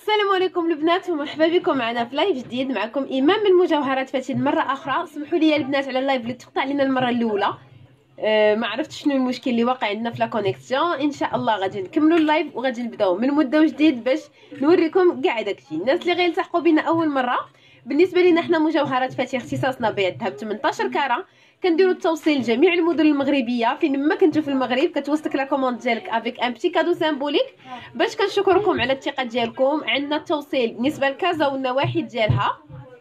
السلام عليكم البنات ومرحبا بكم معنا في لايف جديد. معكم ايمان من مجوهرات فتيل مره اخرى. سمحوا لي البنات على اللايف اللي تقطع لنا المره الاولى. ما عرفتش شنو المشكل اللي واقع عندنا في لا كونيكسيون. ان شاء الله غادي نكملوا اللايف وغادي نبداو من مده جديد باش نوريكم كاع داكشي. الناس اللي غيلتحقوا بنا اول مره، بالنسبه لنا حنا مجوهرات فتيل اختصاصنا بيع الذهب 18 كاره. كنديروا التوصيل لجميع المدن المغربيه. فين ما كنتو في المغرب كتوصلك لا كوموند ديالك افيك ان بتي كادو سامبوليك باش كنشكركم على الثقه ديالكم. عندنا التوصيل بالنسبه لكازا والنواحي ديالها،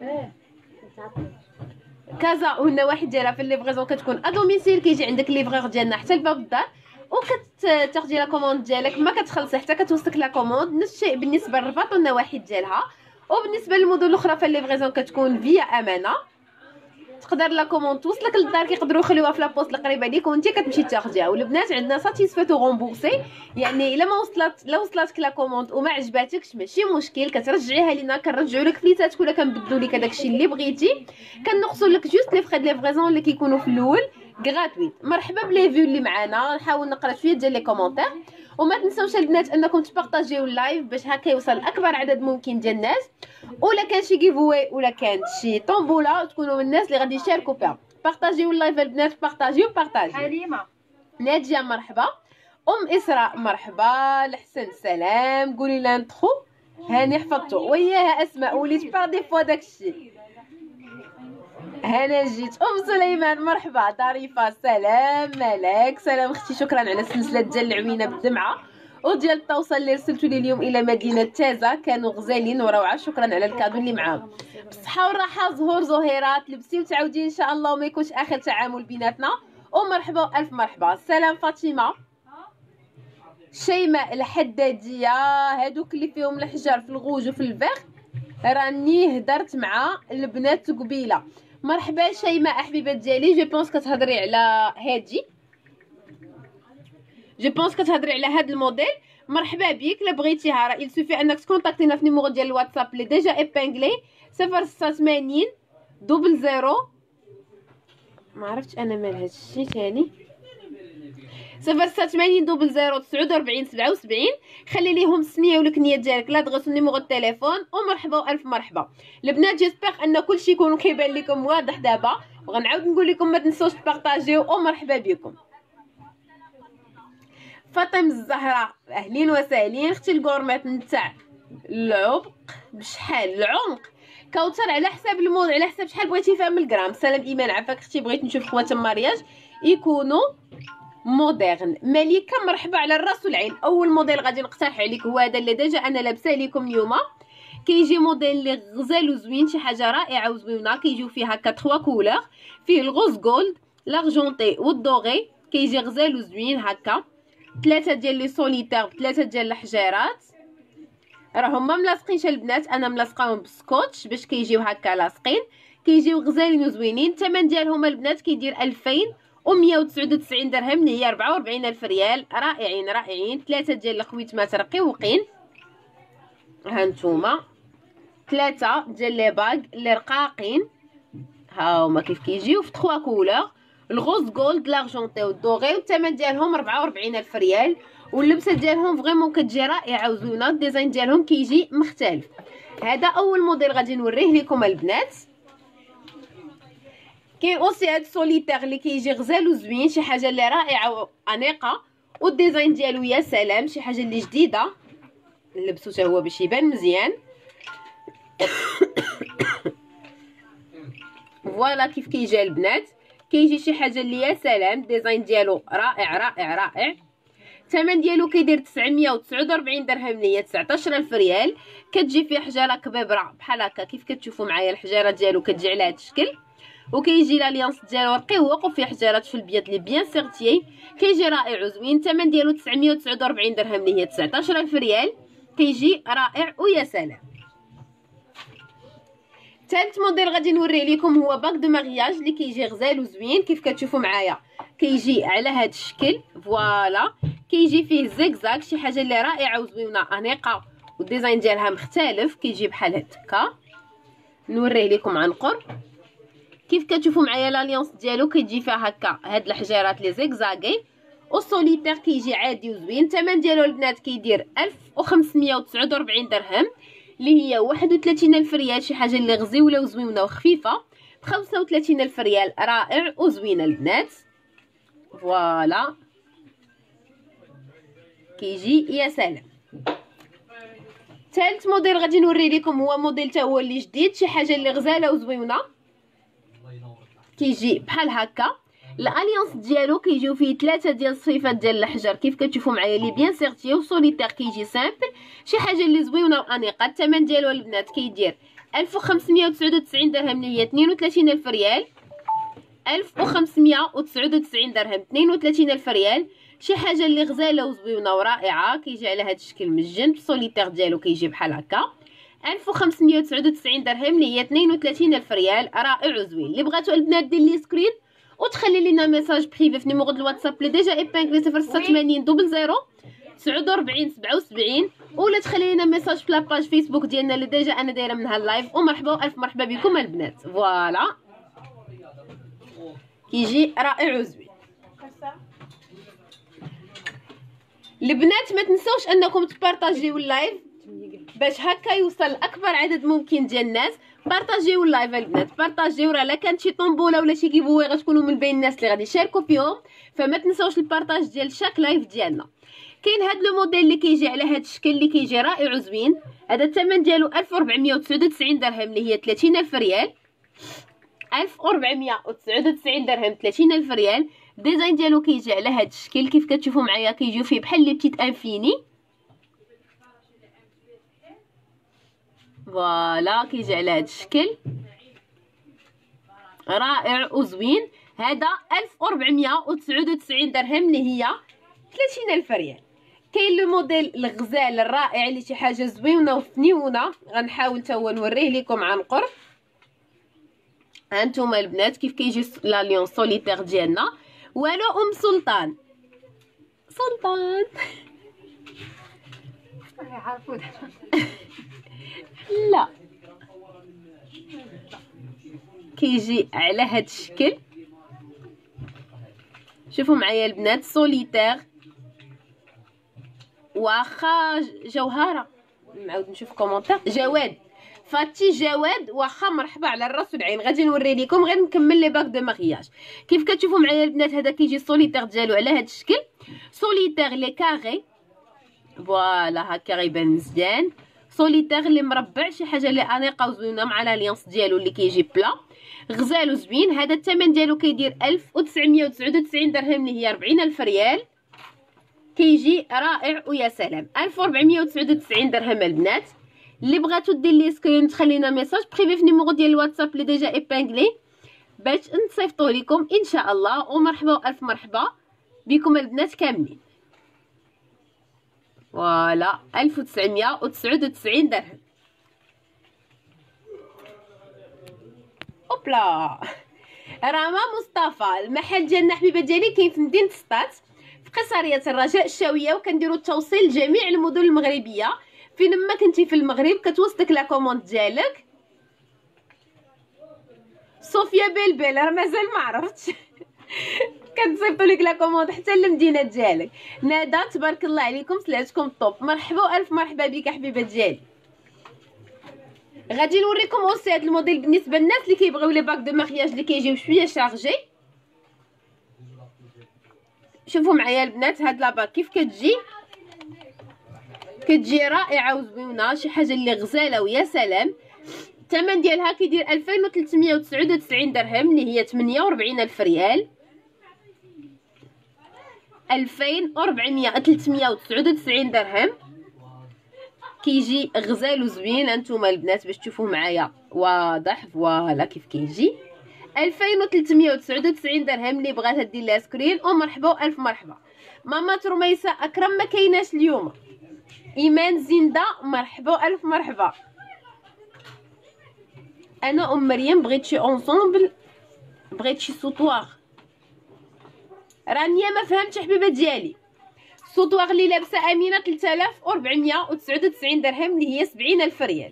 كازا والنواحي ديالها في الليفريزون كتكون ادوميسيل. كيجي عندك الليفرور ديالنا حتى لباب الدار وكتاخدي لا كوموند ديالك، ما كتخلصي حتى كتوصلك لا كوموند. نفس الشيء بالنسبه للرباط والنواحي ديالها. وبالنسبه للمدن الاخرى في الليفريزون كتكون فيا امانه. تقدر لا كوموند توصلك للدار، كيقدروا يخليوها في لابوست القريبه ليك وانت كتمشي تاخديها. والبنات عندنا ساتيسفاتو غومبورسي، يعني الا ما وصلتك لا كوموند وما عجباتكش ماشي مشكل، كترجعيها لينا كنرجعوا لك فليتاتك ولا كنبدلوا لك داكشي اللي بغيتي. كنقصوا لك جوست لي فخي د ليفريزون اللي كيكونوا في الاول غراتويت. مرحبا بلي فيو اللي معانا. نحاول نقرا شويه ديال لي كومونتير، وما تنساوش البنات انكم تبارطاجيو اللايف باش هكا يوصل اكبر عدد ممكن ديال الناس. ولا كان شي جيفوي ولا كانت شي طومبولا تكونوا من الناس اللي غادي يشاركوا فيها. بارطاجيو اللايف البنات، بارطاجيو. حليمه ناديه مرحبا. اسراء مرحبا. الحسن سلام. قولي لانترو هاني حفظتو وياها. اسماء وليت باغ دي فوا داكشي. هنا جيت. سليمان مرحبا. ظريفه سلام. ملاك سلام اختي. شكرا على السلسله ديال العوينه بالدمعه وديال التوصل اللي رسلتوا لي اليوم الى مدينه تازه، كانوا غزالين وروعه. شكرا على الكادو اللي معاهم. بالصحه والراحه زهور زهيرات لبسي وتعاودي ان شاء الله وما يكونش اخر تعامل بيناتنا. ومرحبا والف مرحبا. سلام فاطمه. شيماء الحداديه. هادوك اللي فيهم الحجر في الغوج وفي الفيغ راني هدرت مع البنات قبيله. مرحبا شيماء حبيبه ديالي. جو بونس كتهضري على هادي، جو بونس كتهضري على هاد الموديل. مرحبا بك. لا بغيتيها راه يلسوفي انك تكونتاكتينا في النيميرو ديال الواتساب اللي ديجا ايبانغلي 086 00. ما عرفتش انا مال هادشي ثاني 086 00 49 77. خلي ليهم السميه والكنيه ديالك لادغيس ونيميرو التليفون. ومرحبا والف مرحبا البنات. جيسبر ان كلشي يكون كيبان لكم واضح دابا، وغنعاود نقول لكم ما تنسوش تبارطاجيو. ومرحبا بكم. فاطمه الزهراء اهلين وسهلين. اختي الكورميط نتاع العمق بشحال العمق كوثر على حساب المود، على حساب شحال بغيتي فيها من الغرام. سلام ايمان عافاك اختي. بغيت نشوف خواتم مارياج يكونوا مودرن. مليكه مرحبا على الراس والعين. اول موديل غادي نقترح عليك هو هذا اللي ديجا انا لابسه لكم اليوم. كيجي موديل اللي غزال وزوين، شي حاجه رائعه وزوينه. كيجيو فيه هكا 3 كولور، فيه الغوز جولد لارجونتي والدوغي. كيجي غزال وزوين هكا. 3 ديال لي سوليتير ب3 ديال الحجيرات راهم ما ملاصقينش البنات، انا ملاصقاهم بالسكوتش باش كيجيو هكا لاصقين. كيجيو غزالين وزوينين. الثمن ديالهم البنات كيدير 2199 درهم اللي هي 44000 ريال. رائعين رائعين. 3 ديال الخويتمات رقيقين. ها نتوما 3 ديال لي باغ اللي رقاقين ها هما كيف كيجيو في 3 كولور، الغوز جولد لارجونتي والدوغي. والثمن ديالهم 44000 ريال. واللبسه ديالهم فريمون كتجي رائعه وزوينه. الديزاين ديالهم كيجي مختلف. هذا اول موديل غادي نوريه لكم البنات. كاين اوسي هاد سوليتير اللي كيجي غزال وزوين، شي حاجه اللي رائعه وانيقه. والديزاين ديالو يا سلام، شي حاجه اللي جديده. نلبسو حتى هو باش يبان مزيان. فوالا كيف كيجي البنات. كيجي شي حاجه اللي يا سلام. الديزاين ديالو رائع رائع رائع. الثمن ديالو كيدير 949 درهم اللي هي 19000 ريال. كتجي فيه حجاره كبيبره بحال هكا كيف كتشوفوا معايا. الحجاره ديالو كتجي على هذا الشكل، وكيجي لاليانس ديالو رقيق وفيه حجارات في البيض لي بيان سيرتيي. كيجي رائع وزوين. الثمن ديالو 949 درهم اللي هي 19000 ريال. كيجي رائع ويا سلام. ثالث موديل غادي نوريه لكم هو باك دو مارياج اللي كيجي غزال وزوين كيف كتشوفوا معايا. كيجي على هذا الشكل فوالا. كيجي فيه زيكزاك، شي حاجه اللي رائعه وزوينه انيقه. والديزاين ديالها مختلف كيجي بحال هكا. نوريه لكم عن قرب. كيف كتشوفوا معايا لاليونس ديالو كيجي فيها هكا هاد الحجيرات لي زيكزاكي. والسوليتير كيجي عادي وزوين. الثمن ديالو البنات كيدير 1549 درهم اللي هي 31,000 ريال، شي حاجه اللي غزيوله وزوينه وخفيفه، ب 35,000 ريال، رائع وزوينه البنات. فوالا كيجي يا سلام. ثالث موديل غادي نوري لكم هو موديل تا هو اللي جديد، شي حاجه اللي غزاله وزوينه، كيجي بحال هكا. الاليانس ديالو كيجيو فيه 3 ديال الصفيفات ديال الحجر كيف كتشوفوا معايا، لي بيان سيرتي وسوليتير، كيجي سامبل، شي حاجه اللي زوينه وانيقه. الثمن ديالو البنات كيدير 1599 درهم اللي هي 32,000 ريال، 1599 درهم 32,000 ريال، شي حاجه اللي غزاله وزوينه ورائعه. كيجي على هذا الشكل من الجنب، السوليتير ديالو كيجي بحال هكا، 1599 درهم اللي هي 32,000 ريال، رائع وزوين. اللي بغاتو البنات دير لي سكرين وتخلي لنا ميساج بريفي في نيميرو د الواتساب اللي ديجا ايبانكلي 086 00 49 77، ولا تخلي لنا ميساج في لاباج فيسبوك ديالنا اللي ديجا انا دايره منها اللايف. ومرحبا والف مرحبا بكم البنات. فوالا كيجي رائع وزوين. البنات ما تنسوش انكم تبارطاجيو اللايف باش هكا يوصل لاكبر عدد ممكن ديال الناس. بارطاجيو اللايف البنات، بارطاجيو، راه لا كانت شي طومبوله ولا شي كيفوي غتكونوا من بين الناس اللي غادي يشاركوا فيهم، فما تنسوش البارطاج ديال شاك لايف ديالنا. كاين هاد لو موديل اللي كيجي على هاد الشكل اللي كيجي رائع وزوين، هذا الثمن ديالو 1499 درهم اللي هي 30,000 ريال، 1499 درهم 30,000 ريال. الديزاين ديالو كيجي على هاد الشكل كيف كتشوفوا معايا، كيجيو فيه بحال لي بتيت انفيني. فوالا كيجي على هاد الشكل رائع وزوين. هذا 1499 درهم اللي هي 30,000 ريال. كاين لو موديل الغزال الرائع اللي شي حاجه زوينه وفنيونه، غنحاول تا هو نوريه لكم عن قرب. هانتوما البنات كيف كيجي لاليون سوليتير ديالنا. والو ام سلطان، سلطان لا كيجي على هاد الشكل، شوفوا معايا البنات، سوليتير واخا جوهره، نعاود نشوف كومونتير، جواد فاتي جواد، واخا مرحبا على الراس والعين. غادي نوري لكم، غير نكمل لي باك دو مارياج. كيف كتشوفوا معايا البنات هذا كيجي السوليتير ديالو على هذا الشكل، سوليتير لي كاري، فوالا هكا غيبان مزيان، سوليتير اللي مربع، شي حاجه اللي انيقه وزوينه مع الاليانس ديالو اللي كيجي بلا، غزال وزوين. هذا الثمن ديالو كيدير 1999 درهم اللي هي 40,000 ريال، كيجي رائع ويا سلام. 1499 درهم البنات. اللي بغاتو دير لي سكرين تخلينا ميساج بريفي في نيميرو ديال الواتساب اللي ديجا ايبانغلي باش نصيفطو لكم ان شاء الله. ومرحبا والف مرحبا بكم البنات كاملين. فوالا 1999 درهم. اوبلا رما مصطفى، المحل ديالنا حبيبه ديالي كاين في مدينه سطات في قصريه الرجاء الشاويه، وكنديروا التوصيل لجميع المدن المغربيه. فين ما كنتي في المغرب كتوصلك لا كوموند ديالك. صوفيا بلبل راه مازال ما عرفتش كنصيفطوا لك لا كوموند حتى للمدينه ديالك. ندى تبارك الله عليكم، سلعتكم طوب، مرحبا والف مرحبا بك حبيبه ديالي. غادي نوريكم اوسي هذا الموديل بالنسبه للناس اللي كيبغيو لي باك دو مارياج اللي كيجيو شويه شارجي. شوفوا معايا البنات هاد لاباك كيف كتجي رائعه وزوينه، شي حاجه اللي غزاله ويا سلام. الثمن ديالها كيدير 2399 درهم اللي هي 48,000 ريال، 2399 درهم. كيجي غزال وزوين. انتوما البنات باش تشوفوه معايا واضح، فوالا كيف كيجي 2399 درهم. اللي بغاتها دير لها سكرين ومرحبا والف مرحبا. ماما رميسه اكرم ما كايناش اليوم. ايمان زنده مرحبا والف مرحبا. انا ام مريم بغيت شي اونصومبل، بغيت شي سوطوار. رانيا ما فهمتش حبيبه ديالي. السوطوار اللي لابسه امينه 3499 درهم اللي هي 70,000 ريال.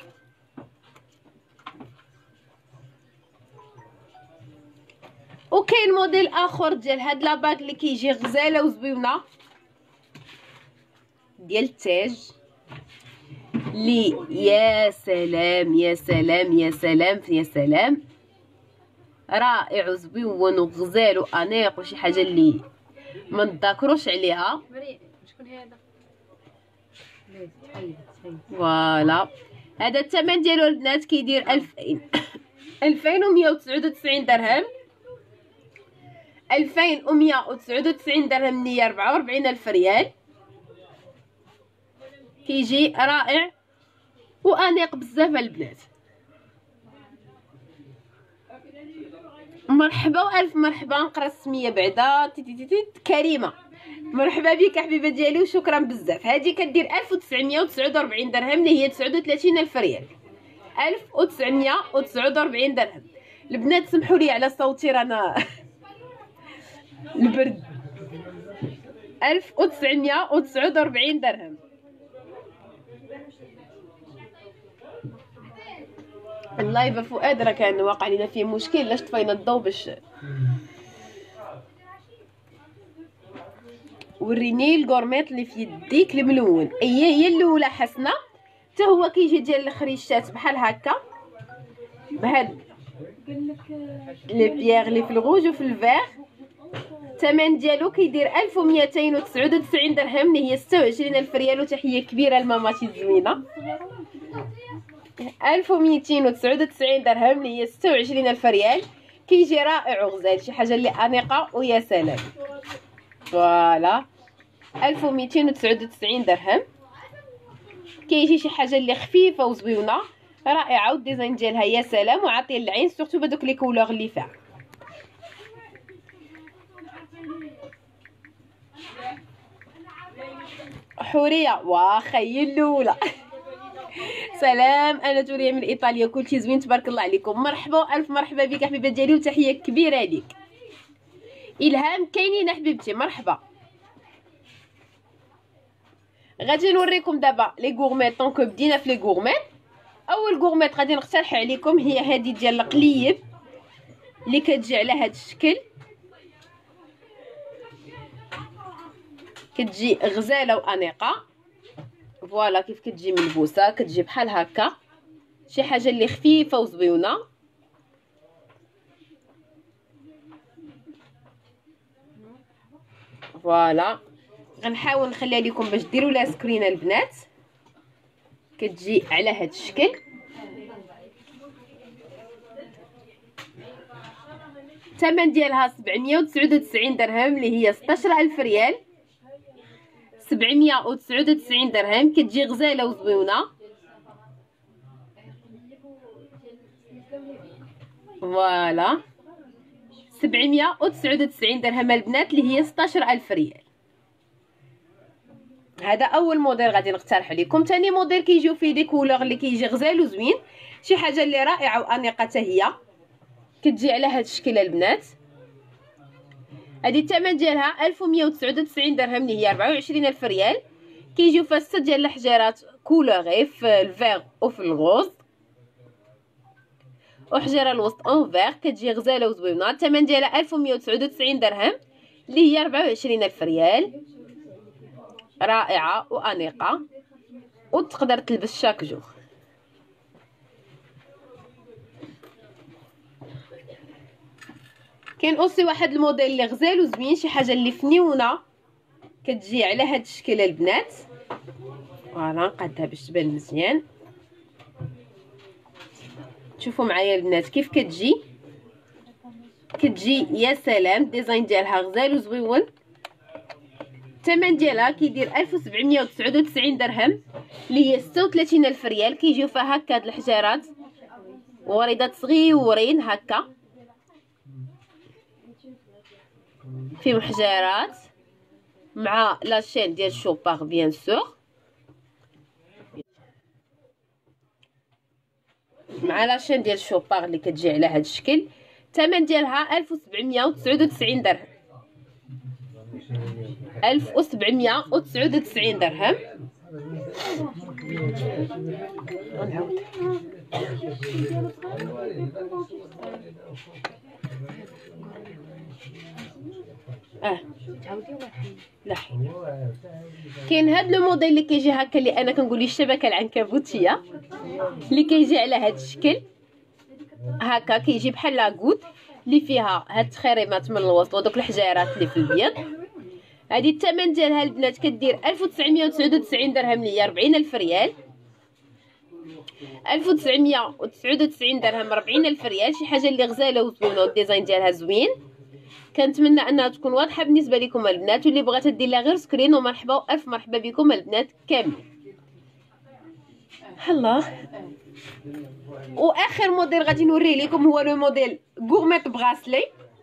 وكاين موديل اخر ديال هاد لاباك اللي كيجي غزاله وزوينه ديال التاج. لي يا سلام يا سلام يا سلام يا سلام، رائع وزوين وغزال وانيق وشي حاجه اللي ما نذكروش عليها. شكون هذا؟ فوالا هذا الثمن ديالو البنات كيدير 2199 درهم. 2199 درهم هي 44,000 ريال. كيجي رائع وانيق بزاف البنات. مرحبا والف مرحبا، نقرا السميه بعدا كريمه. مرحبا بك حبيبه ديالي وشكرا بزاف. هذه كدير 1949 درهم اللي هي 39,000 ريال. 1949 درهم. البنات سمحوا لي على صوتي رانا البرد. 1949 درهم. اللايف فؤاد راه كان واقع لينا فيه مشكل، لاش طفينا الضو باش وريني الكورميط اللي في يديك الملون. هي الاولى حسنه، حتى هو كيجي ديال الخريشات بحال هكا بهاد لي بيير اللي في الغوج وفي الفيغ. الثمن ديالو كيدير 1299 درهم اللي هي 26,000 ريال. وتحيه كبيره لماماتي الزوينه. 1299 درهم اللي هي 26,000 ريال. كيجي رائع وغزال، شي حاجه اللي انيقه ويا سلام. فوالا 1299 درهم. كيجي شي حاجه اللي خفيفه وزويونه رائعه، والديزاين ديالها يا سلام وعاطيه للعين، سورتو بهذوك لي كولور اللي فيها. حوريه واخا هي الاولى. سلام، انا جوريه من ايطاليا، كلشي زوين تبارك الله عليكم. مرحبا الف مرحبا بك حبيبه ديالي وتحيه كبيره ليك. الهام كاينين حبيبتي، مرحبا. غادي نوريكم دابا لي غورميت. طونك بدينا في لي غورميت. اول غورميت غادي نقترح عليكم هي هذه ديال القليب اللي كتجي على هذا الشكل. كتجي غزاله وانيقه. فوالا كيف كتجي ملبوسه، كتجي بحال هكا، شي حاجه اللي خفيفه وزويونه. فوالا غنحاول نخليها لكم باش ديروا لها سكرين البنات. كتجي على هذا الشكل. الثمن ديالها 799 درهم اللي هي 16,000 ريال. 799 درهم. كتجي غزاله وزويونه. فوالا 799 درهم البنات اللي هي 16,000 ريال. هذا اول موديل غادي نقترح عليكم. ثاني موديل كيجيو فيه دي كولور اللي كيجي غزال وزوين، شي حاجه اللي رائعه وانيقه حتى هي. كتجي على هذا الشكل البنات. هذه الثمن ديالها 1199 درهم اللي هي 24,000 ريال. كيجيو فيها 6 ديال الحجيرات كولوري في الفيغ وفي الغوز، وحجيره الوسط اون فيغ. كتجي غزاله وزوينه. الثمن ديالها 1199 درهم اللي هي 24,000 ريال. رائعه وانيقه وتقدر تلبس شاك جو. كاين اوسي واحد الموديل اللي غزال وزوين، شي حاجه اللي فنيونه، كتجي على هاد الشكل البنات. فوالا نقادها باش تبان مزيان. شوفوا معايا البنات كيف كتجي. كتجي يا سلام، الديزاين ديالها غزال وزويون. الثمن ديالها كيدير 1799 درهم اللي هي 36,000 ريال. كيجيو فيها هكا هاد الحجارات وريضات صغيورين هكا، فيهم حجارات مع لاشين ديال شوباغ بيان سور، مع لاشين ديال شوباغ اللي كتجي على هاد الشكل. الثمن ديالها 1799 درهم. 1799 درهم. غنعاود تعاودي ولا حي؟ لا كاين هاد لو موديل اللي كيجي هكا، اللي انا كنقول ليه الشبكه العنكبوتيه، اللي كيجي على هاد الشكل هكا، كيجي بحال لاكوت اللي فيها هاد التخريمات من الوسط ودوك الحجيرات اللي في البيض. هادي الثمن ديالها البنات كدير 1999 درهم، اللي هي 40,000 ريال. 1999 درهم 40,000 ريال، شي حاجه اللي غزاله وزوينه والديزاين ديالها زوين. كنتمنى انها تكون واضحه بالنسبه لكم البنات، واللي بغات دير لها غير سكرين. ومرحبا والف مرحبا بكم البنات كاملين. الله. واخر موديل غادي نوريه لكم هو لو موديل غورميت براسلي،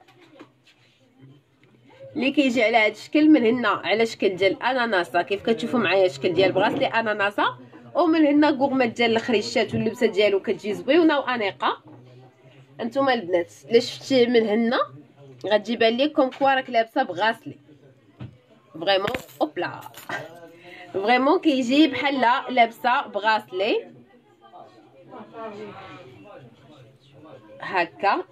اللي كيجي على هذا الشكل من هنا على شكل ديال اناناسه، كيف كتشوفوا معايا الشكل ديال براسلي اناناسه، ومن هنا غورميت ديال الخريشات، واللبسه ديالو كتجي زوينه وانيقه. انتما البنات الا شفتي من هنا غتجي بان لكم كوا راك لابسه بغاسلي فريمون. اوبلا فريمون كيجي بحال لابسه بغاسلي هكا.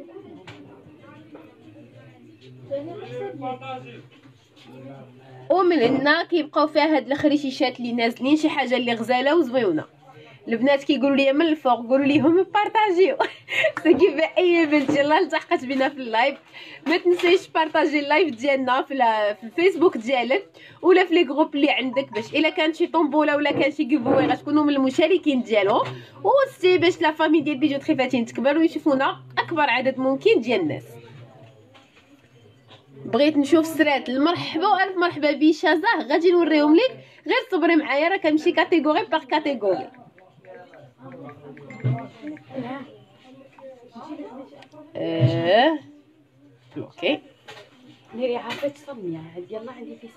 ومن هنا كيبقاو فيها هاد الخريشيشات اللي نازلين، شي حاجه اللي غزاله وزويونه. البنات كيقولوا لي من الفوق قولوا ليهم بارطاجيو كيف اي بنت يلاه التحقت بنا في اللايف ما تنسيش بارطاجي اللايف ديالنا في الفيسبوك ديالك ولا في لي جروب اللي عندك، باش الا كان شي طومبوله ولا كان شي كيفوي غتكونوا من المشاركين ديالو، وسي باش لا فامي ديال بيجو تخيفاتين تكبر ويشوفونا اكبر عدد ممكن ديال الناس. بغيت نشوف سرات المرحبا والف مرحبا بشازاه، غادي نوريهم لك، غير صبري معايا راه كنمشي كاتيجوري باغ كاتيجوري. اوكي ناري عافاك صمية يلا عندي في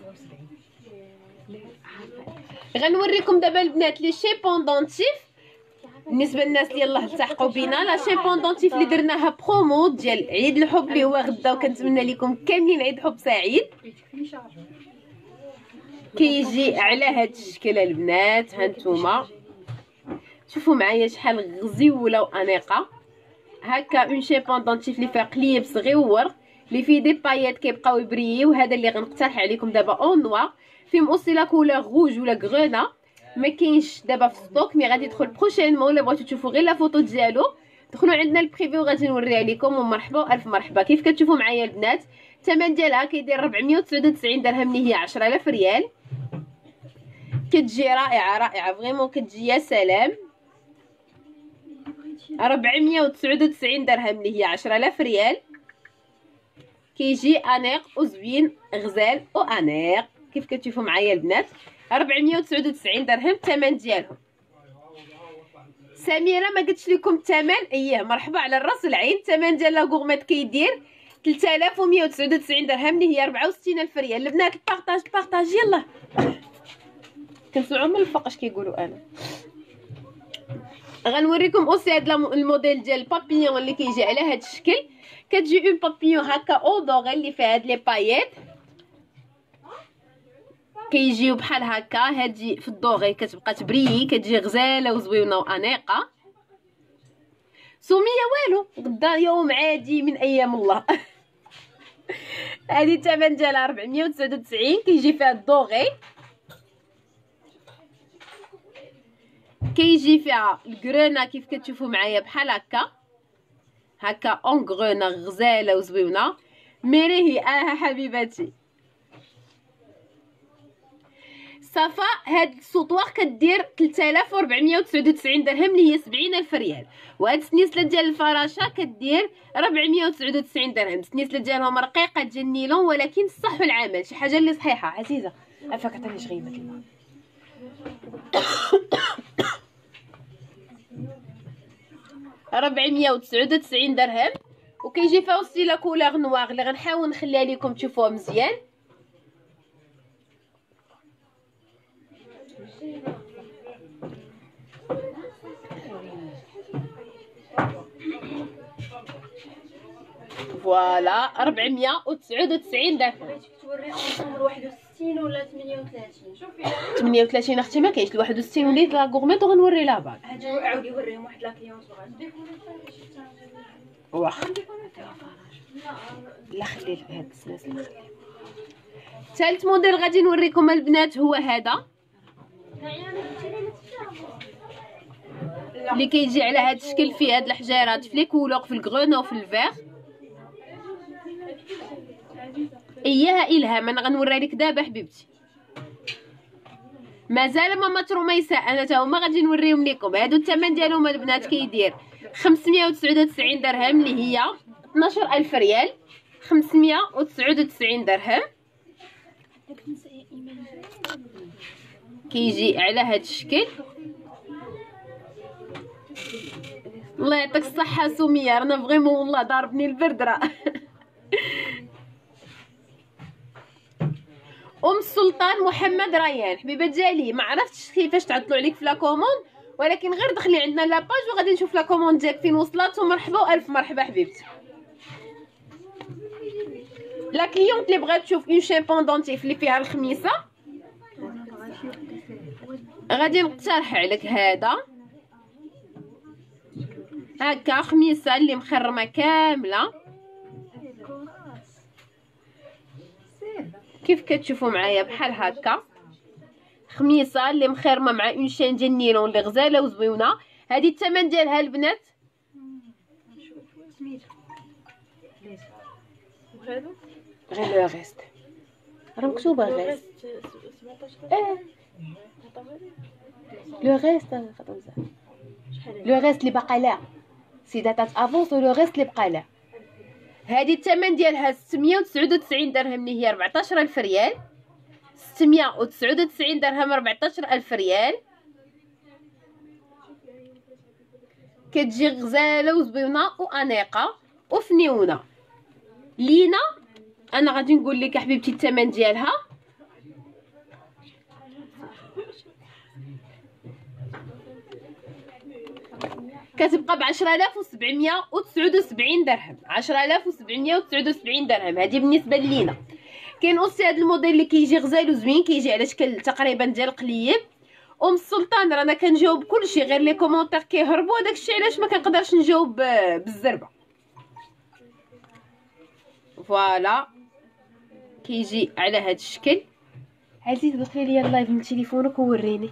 77. غنوريكم دابا البنات لي شي بوندونتيف بالنسبه للناس اللي يلاه التحقوا بينا. لا شي بوندونتيف اللي درناها برومو ديال عيد الحب اللي هو غدا، وكنتمنى لكم كاملين عيد حب سعيد. كيجي على هاد الشكل البنات، هانتوما شوفوا معايا شحال غزيوله وانيقه هكا. اون شي بوندونتيف اللي فيها قليب صغيور اللي فيه دي بايات كيبقاو يبريو، وهذا اللي غنقترح عليكم دابا اون نوار، فيه اوسي لا كولور روج ولا غرونا، ما كاينش دابا في ستوك مي غادي يدخل بروشينمون. الا بغيتو تشوفوا غير لا فوتو ديالو دخلوا عندنا البريفيو غادي نوريها لكم. ومرحبا الف مرحبا. كيف كتشوفوا معايا البنات الثمن ديالها كيدير 499 درهم اللي هي 10,000 ريال. كتجي رائعه رائعه فريمون، كتجي يا سلام. 499 درهم اللي هي 10,000 ريال. كيجي انيق وزوين غزال وانيق كيف كتشوفوا معايا البنات. 499 درهم الثمن ديالهم. سميره ما قلتش لكم الثمن؟ اييه مرحبا على الراس والعين. الثمن ديال لا غورميت كيدير 3199 درهم اللي هي 64,000 ريال. البنات البارطاج يلا كنسمعوا من الفوق اش كيقولوا. انا غنوريكم اوسي هاد الموديل ديال البابيون اللي كيجي على هاد الشكل. كتجي اون بابيون هكا او دوغي اللي فيها هاد لي بايات، كيجيو بحال هكا. هادي في الدوغي كتبقى تبريي، كتجي غزاله وزوينه وانيقه. سميه والو غدا يوم عادي من ايام الله. هادي الثمن ديالها 499. كيجي فيها الدوغي، كيجي فيها الكرونا كيف كتشوفوا معايا بحال هكا اون غرونا غزاله وزوينه. ميري حبيباتي صفا. هاد السطوار كدير 3499 درهم اللي هي 70,000 ريال. وهاد السنيسله ديال الفراشه كدير 499 درهم. السنيسله ديالهم رقيقه ديال النيلون ولكن الصح والعمل شي حاجه اللي صحيحه. عزيزه عافاك عطيني شغيمه الماء. 499 درهم. وكيجي فيها اوسي لا كولور نوار اللي غنحاول نخليها لكم تشوفوها مزيان. فوالا 499 درهم. بغيتك توري اونصومبل 61 ولا 38؟ شوفي 38 اختي ما كاينش. 61 وليت لا غورميت وغنوري لها بعض. عاودي وريهم واحد لا كليونس. واخا لا خلي هاد السلاس لا خلي. ثالث موديل غادي نوريكم البنات هو هذا اللي كيجي على هاد الشكل، فيه هاد الحجيرات في لي كولور، في الكغون وفي الفيغ. اياها الهام، انا غنوري لك دابا حبيبتي. مازال ماما رميسه انا تا هما غادي نوريهم لكم. هادو الثمن ديالهم البنات كيدير 599 درهم اللي هي 12000 ريال. 599 درهم كيجي على هاد الشكل. الله يعطيك الصحه سميه، رانا فريمون والله ضاربني البرد راه. ام السلطان محمد ريان حبيبه ديالي، ما عرفتش كيفاش تعطلوا عليك في لا كوموند، ولكن غير دخلي عندنا لاباج وغادي نشوف لا كوموند ديالك فين وصلت. ومرحبا والف مرحبا حبيبتي. لا كليونت اللي بغات تشوف اون شين بوندونتيف اللي فيها الخميسه غادي نقترح عليك هذا هكا، خميسه اللي مخرمه كامله كيف كتشوفوا معايا بحال هكا. خميسه اللي مخرمه مع اون شين ديال النيلون اللي غزاله وزويونه. هذه الثمن ديالها البنات غير لو غيست راه مكتوبه غيست. لو غيست لو غيست اللي باقا لا سيده افونس، ولو غيست اللي بقى لا. هذه الثمن ديالها 699 درهم اللي هي 14000 ريال. 699 درهم 14000 ريال. كتجي غزاله وزوينه وانيقه وفنيونه لينا. انا غادي نقول لك حبيبتي الثمن ديالها. كتبقى ب 10779 درهم. 10779 درهم هذه بالنسبه لينا. كاين اوسي هذا الموديل اللي كيجي غزال وزوين، كيجي على شكل تقريبا ديال القليب. ام السلطان رانا كنجاوب كلشي، غير لي كومونتير كيهربوا، داكشي علاش ما كنقدرش نجاوب بالزربه. فوالا كيجي على هذا الشكل. عزيز دخلي لي اللايف من تليفونك ووريني.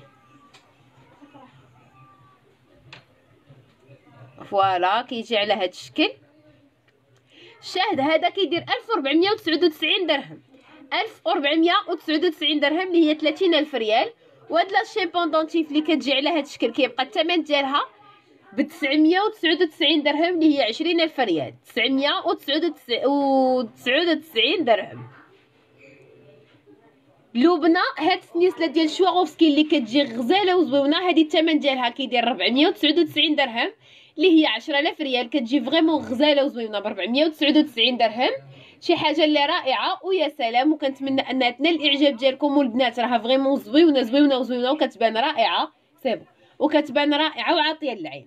فوالا كيجي على هذا الشكل. الشاهد هذا كيدير 1499 درهم. 1499 درهم اللي هي 30000 ريال. وهاد لاشين بوندونتيف اللي كتجي على هذا الشكل كيبقى الثمن ديالها ب 999 درهم اللي هي 20000 ريال. 999 درهم. لبنى هاد السنيسله ديال شواغوفسكي اللي كتجي غزاله وزوينه، هذه الثمن ديالها كيدير 499 درهم اللي هي 10000 ريال. كتجي فريمون غزاله وزوينه ب 499 درهم. شي حاجه اللي رائعه ويا سلام. وكنتمنى انها تنال الاعجاب ديالكم. والبنات راها فريمون زوينه زوينه وزوينه وكتبان رائعه سيبو، وكتبان رائعه وعاطيه للعين.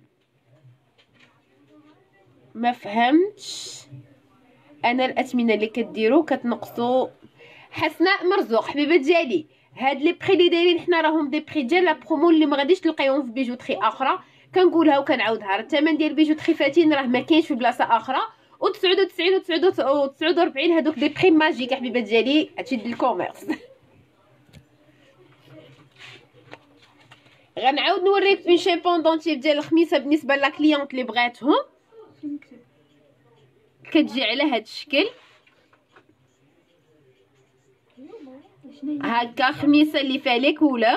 ما فهمتش انا الاثمنه اللي كديروا كتنقصوا. حسناء مرزوق حبيبه ديالي، هاد لي بري اللي دايرين حنا راهم دي بري ديال لا برومو اللي ما غاديش تلقايهم في بيجوتري اخرى. كنقولها وكنعاودها، الثمن ديال بيجوتري فاتين راه ما كاينش في بلاصه اخرى. و 99 و 49 هذوك دي بري ماجيك حبيبه ديالي، هادشي ديال الكوميرس. غنعاود نوريك اون شين بوندونتيف ديال الخميسه بالنسبه لا كليونط اللي بغاتهم. كتجي على هاد الشكل هكا، خميسه اللي فيها لي كولور.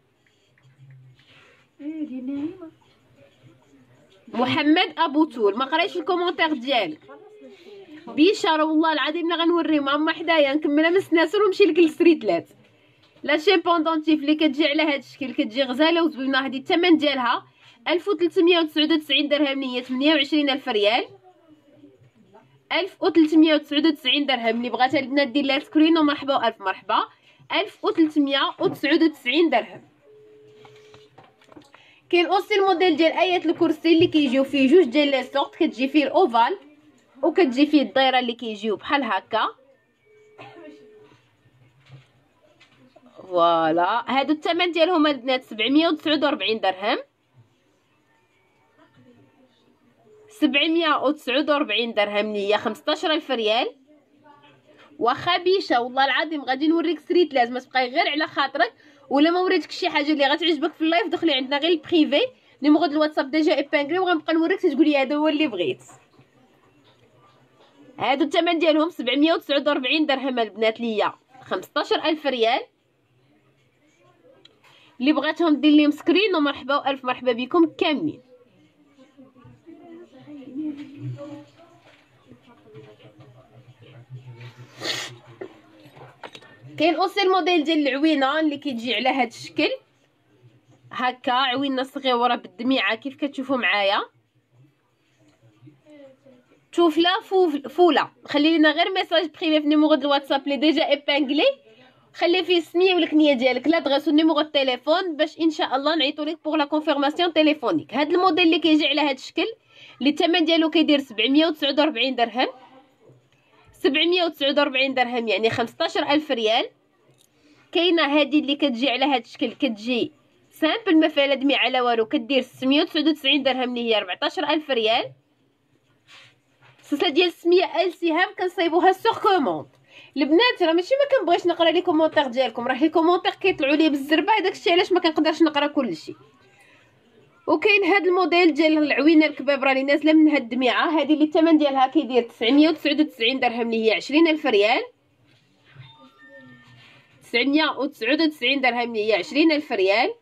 محمد ابو تول ما قرايش الكومونتير ديالك. بشاره والله العظيم لا غنوريهم هما حدايا. نكملها من السناسل ونمشي لك للستريتلات. لا شين بوندونتيف اللي كتجي على هذا الشكل كتجي غزاله وزوينه. هذه الثمن ديالها 1399 درهم اللي هي 28000 ريال. 1399 درهم اللي بغاتها البنات دير لها سكرين ومرحبا والف مرحبا. 1399 درهم. كاين اوسي الموديل ديال ايات الكرسي اللي كيجيو فيه جوج ديال لي سورت، كتجي فيه الاوفال وكتجي فيه الدايره اللي كيجيو بحال هكا. فوالا هادو الثمن ديالهم البنات 749 درهم. 749 درهم اللي هي 15000 ريال. واخا بيشه والله العظيم غادي نوريك سريت، لازم تبقاي غير على خاطرك، ولا ما وريتك شي حاجه اللي غتعجبك في اللايف دخلي عندنا غير البريفي، نيميرو د الواتساب ديجا ايبانغلي، وغنبقى نوريك تقولي هذا هو اللي بغيت. هادو الثمن ديالهم 749 درهم البنات اللي هي 15000 ريال. اللي بغاتهم دير ليهم سكرين ومرحبا والف مرحبا بكم كاملين. كاين اوسي الموديل ديال العوينه اللي كيجي على هذا الشكل هكا، عوينه صغيره بالدميعه كيف كتشوفوا معايا، توفله فوله. خلي لنا غير ميساج بريفي في نيميرو د الواتساب لي ديجا ايبانغلي، خلي فيه السميه والكنيه ديالك لادغيس ونيميرو التليفون باش ان شاء الله نعيطوا لك بوغ لا كونفيرماسيون تليفونيك. هذا الموديل اللي كيجي على هذا الشكل اللي الثمن ديالو كيدير 749 درهم. 749 درهم يعني 15000 ريال. كاينه هذه اللي كتجي على هذا الشكل، كتجي سامبل ما فيها لا دميعه لا والو، كدير 699 درهم اللي هي 14000 ريال. السلسله ديال السميه السهام كنصايبوها سور كوموند. البنات راه ماشي ما كنبغيش نقرا لي كومونتير ديالكم، راه لي كومونتير كيطلعوا لي بالزربه، داكشي علاش ما كنقدرش نقرا كلشي. وكاين هذا الموديل ديال العوينه الكبابره اللي نازله من هاد الدميعه، هذه اللي الثمن ديالها كيدير 999 درهم اللي هي 20000 ريال. 999 درهم اللي هي 20000 ريال،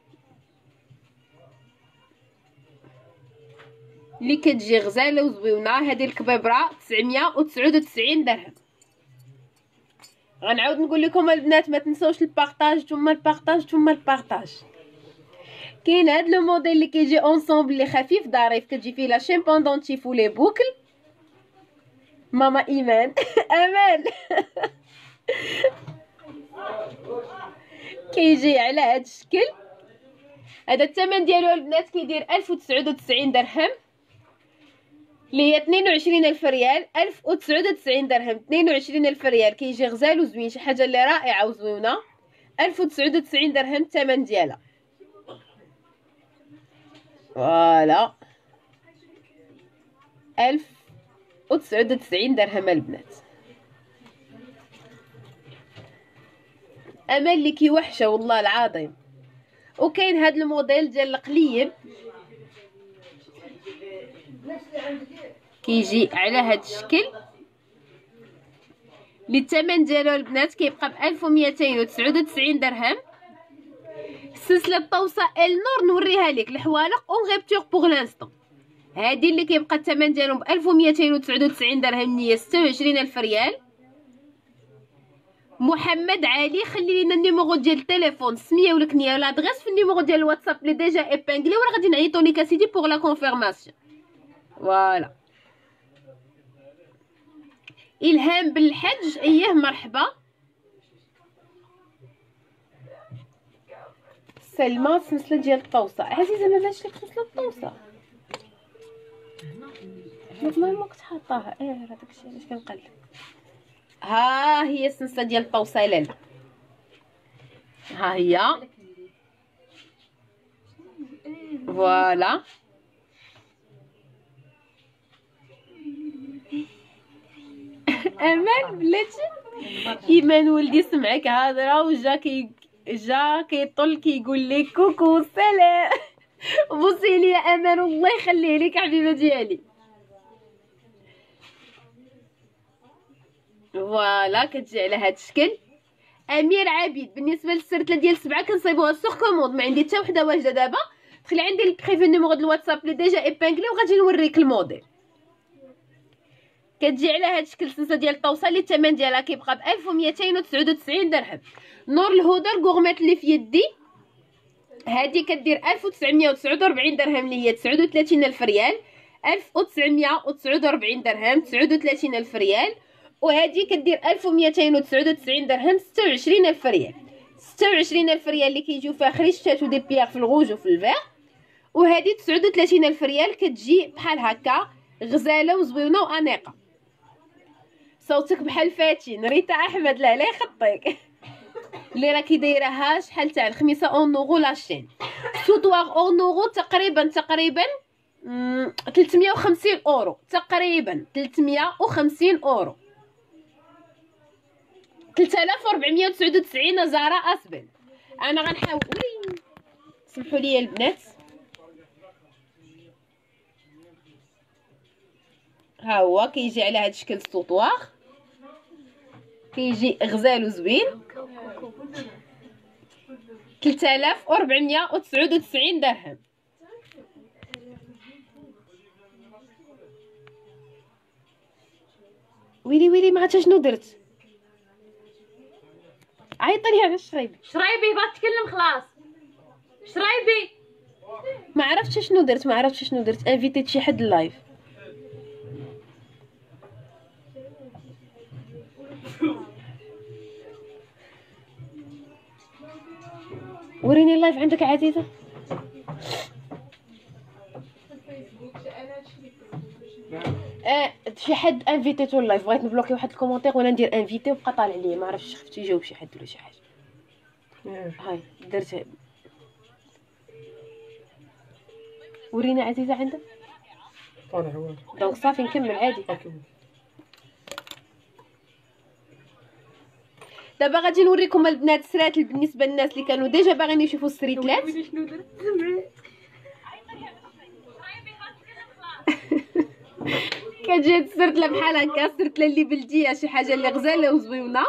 اللي كتجي غزاله وزوينه. هذه الكبابره 999 درهم. غنعاود نقول لكم البنات ما تنساوش البارطاج ثم البارطاج ثم البارطاج. كاين هاد لو موديل اللي كيجي اونصومبل اللي خفيف ظريف، كتجي فيه لا شين بوندونتيف ولي بوكل. ماما ايمان امان كيجي على هاد الشكل. هذا الثمن ديالو البنات كيدير 1099 درهم اللي هي 22000 ريال. 1099 درهم 22000 ريال، كيجي غزال وزوين، شي حاجه اللي رائعه وزوينه. 1099 درهم الثمن ديالها. فوالا 1099 درهم البنات. امل اللي كيوحشه والله العظيم. وكاين هذا الموديل ديال القليب كيجي على هذا الشكل اللي الثمن ديالو البنات كيبقى ب 1299 درهم. السلسله الطوسه النور نوريها لك الحوالق اون غيبتور بوغ لانستون. هذه اللي كيبقى الثمن ديالهم ب 1299 درهم هي 26000 ريال. محمد علي خلي لنا النيميرو ديال التليفون، السميه والكنيه لادغيس في النيميرو ديال الواتساب لي ديجا ايبانغلي، ولا غادي نعيطوا لك اسيدي بوغ لا كونفيرماسيون. فوالا الهام بالحج اييه مرحبا. سلمى السلسله ديال الطوسه عزيزه ما بانش لك سلسله الطوسه، المهم كنت حاطاها راه داكشي علاش كنقلب. ها هي السلسله ديال الطوسه لالا، ها هي فوالا. امان بلاتي ايمان ولدي سمعك هضره جا كيطل كيقول لي كوكو سلام. بوسي لي يا امان الله يخليه لك حبيبه ديالي. فوالا كتجي على هذا الشكل. امير عبيد بالنسبه للسرتله ديال 7 كنصايبوها سوغ كوموند، ما عندي حتى وحده واجده دابا. دخلي عندي البريفي نيميرو د الواتساب لي ديجا ايبانغلي وغادي نوريك الموديل. كتجي على هذا الشكل السلسله ديال الطوسه اللي الثمن ديالها كيبقى ب 1299 درهم. نور الهدى الكورميت اللي في يدي هذه كدير 1949 درهم اللي هي 39000 ريال. 1949 درهم 39000 ريال. وهذه كدير 1299 درهم 26000 ريال. 26000 ريال اللي كيجيو فيها خريشتات ودي بيير في الغوج وفي الفير. وهذه 39000 ريال كتجي بحال هكا غزاله وزوينه وانيقه. صوتك بحال فاتين ريتا احمد لا لا يخطيك. اللي راكي دايرها شحال تاع الخميسه اون نورو لاشين سوطوار اون نورو تقريبا 350 اورو تقريبا، 350 اورو. 3499 زارا اسبل. انا غنحاول، سمحوا لي البنات، ها هو كيجي على هذا الشكل السطواغ، كيجي غزال وزوين. 3499 درهم. ويلي ما عرفتش شنو درت. عيطي لي على الشريبي. شرايبي بغات تكلم خلاص. شرايبي ما عرفتش شنو درت. انفيتيت شي حد اللايف. وريني اللايف عندك عزيزه. شي حد انفيتيتو اللايف، بغيت نبلوكي واحد الكومونتير ولا ندير انفيتي وبقى طالع ليا، ما عرفتش خفتي يجاوب شي حد ولا شي حاجه. هاي درت. وريني عزيزه عندك. طالع هو دونك صافي نكمل عادي. دابا غادي نوريكم البنات السراتل بالنسبه للناس اللي كانوا ديجا باغيين يشوفوا السريتلات. شنو درت؟ كتجي السرتله بحال هكا، السرتله اللي بلديه، شي حاجه اللي غزاله وزويونه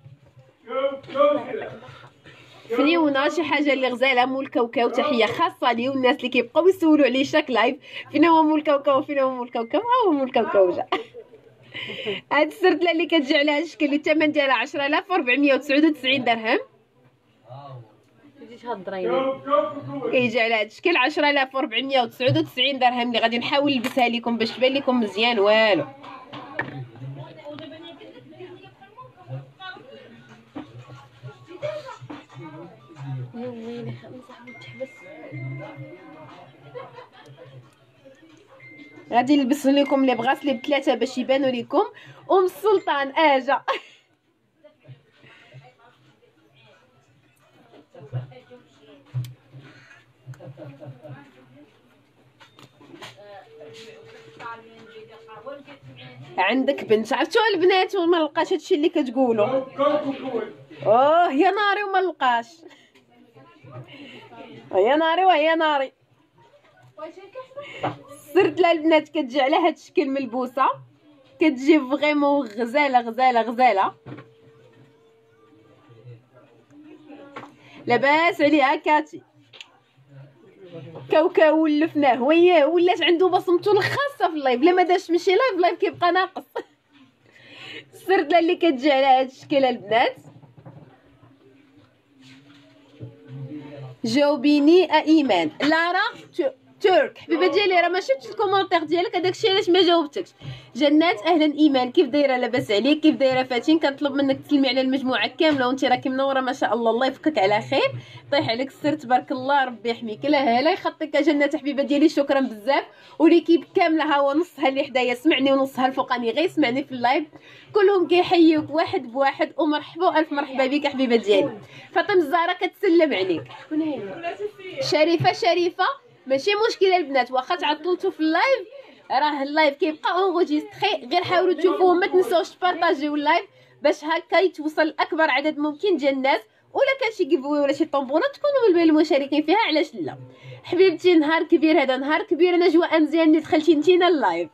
فنيونه، شي حاجه اللي غزاله. مول كاوكاو تحيه خاصه ليه، والناس اللي كيبقاو يسولوا عليه شاك لايف فين هو مول كاوكاو، فين هو مول كاوكاو. ها هو مول كاوكاو جا. هاد السرتله اللي كتجي على هاد الشكل، الثمن ديالها 10499 درهم. كيجي على هاد الشكل 10499 درهم، اللي غادي نحاول نلبسها لكم باش تبان لكم مزيان. والو غادي نلبس لكم لي بغاسلي بثلاثه باش يبانوا لكم. ام السلطان اجا. عندك بنت، عرفتوا البنات وما لقاش هادشي اللي كتقولوا. يا ناري وما لقاش. يا ناري ويا ناري. صرت البنات كتجي على هاد الشكل ملبوسه، كتجي فريمون غزاله غزاله غزاله. لاباس عليها كاتي. كاوكاو ولفناه وياه، ولات عنده بصمته الخاصه في اللايف. بلا ما داش ماشي لايف كيبقى ناقص. السردله اللي كتجي على هاد الشكل البنات. جاوبيني ايمان. لارا ترك حبيبه ديالي، راه ما شفتش الكومونتير ديالك، هداكشي علاش ما جاوبتكش. جنات اهلا ايمان، كيف دايره؟ لاباس عليك؟ كيف دايره فاتين؟ كنطلب منك تسلمي على المجموعه كامله، وانت راكي منوره ما شاء الله. الله يفكك على خير، طيح عليك السر، تبارك الله، ربي يحميك. لا يخطيك يا جنات حبيبه ديالي، شكرا بزاف. وليكيب كامله، ها هو نصها اللي حدايا سمعني ونصها الفوقاني غير سمعني في اللايف، كلهم كيحيوك واحد بواحد. ومرحبا والف مرحبا بك يا حبيبه ديالي. فاطمه الزهراء كتسلم عليك. شكون هي؟ شريفه ماشي مشكله البنات، واخا تعطلتوا في اللايف راه اللايف كيبقى اونغوجيستري، غير حاولوا تشوفوه، ما تنساوش تبارطاجيو اللايف باش هكا يتوصل لاكبر عدد ممكن ديال الناس. ولا كان شي كيفوي ولا شي طومبونه تكونوا من بين المشاركين فيها، علاش لا. حبيبتي نهار كبير، هذا نهار كبير. انا جوا مزيان اللي دخلتي نتينا اللايف.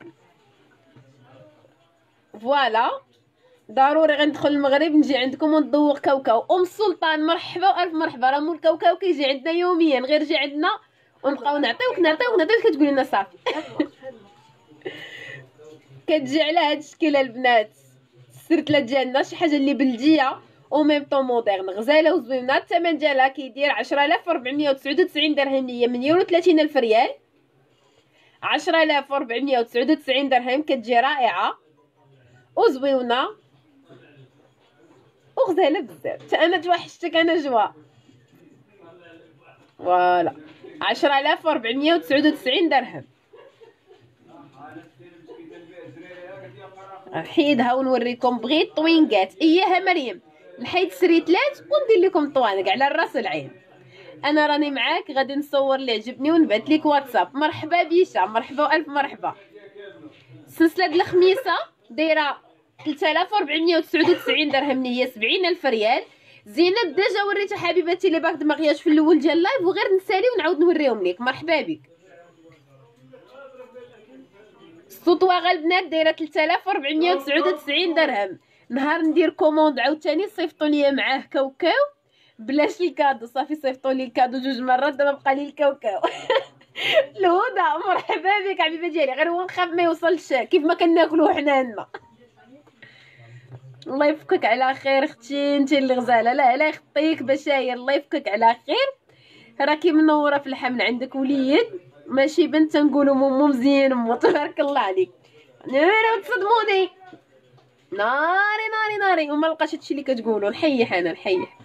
فوالا ضروري غندخل المغرب نجي عندكم ونذوق كاوكاو. ام السلطان مرحبا والف مرحبا. راه مول كاوكاو كيجي عندنا يوميا، غير جي عندنا ونبقاو نعطيوك كتقولي لنا صافي. كتجي على هاد الشكل البنات. السرتله ديالنا شي حاجه اللي بلديه او ميم طون مودرن، غزاله وزوينه. الثمن ديالها كيدير 10499 درهم، هي 38 الف ريال. 10499 درهم، كتجي رائعه وزوينه وغزاله بزاف. انا توحشتك انا جوا. فوالا 10499 درهم. نحيدها ونوريكم. بغيت طوينكات اياها مريم، نحيد سريتلات وندير لكم طوانق على الراس والعين. انا راني معاك، غادي نصور اللي عجبني ونبعث لك واتساب. مرحبا بيشا، مرحبا والف مرحبا. السلسله د الخميسه دايره 3499 درهم، هي 70000 ريال. زينب ديجا وريتها حبيبتي لي باك د مغياج في الاول ديال اللايف، وغير نسالي ونعاود نوريهم لك. مرحبا بك. السطوغه البنات دايره 3499 درهم. نهار ندير كوموند عاوتاني صيفطوا لي معاه كاوكاو بلاش الكادو، صافي صيفطوا لي الكادو جوج مرات، دابا بقى لي الكاوكاو. الهدى مرحبا بك حبيبه ديالي، غير هو نخاف ما يوصلش كيف ما كناكلوه حنا. الله يفكك على خير اختي، انت اللي غزاله. لا لا يخطيك بشاير، الله يفكك على خير. راكي منوره في الحمل، عندك وليد ماشي بنت، نقولوا مو مزيان مو تبارك الله عليك. انا تصدموني ناري ناري ناري، وما لقاش هادشي اللي كتقولوا. نحيح انا نحيح.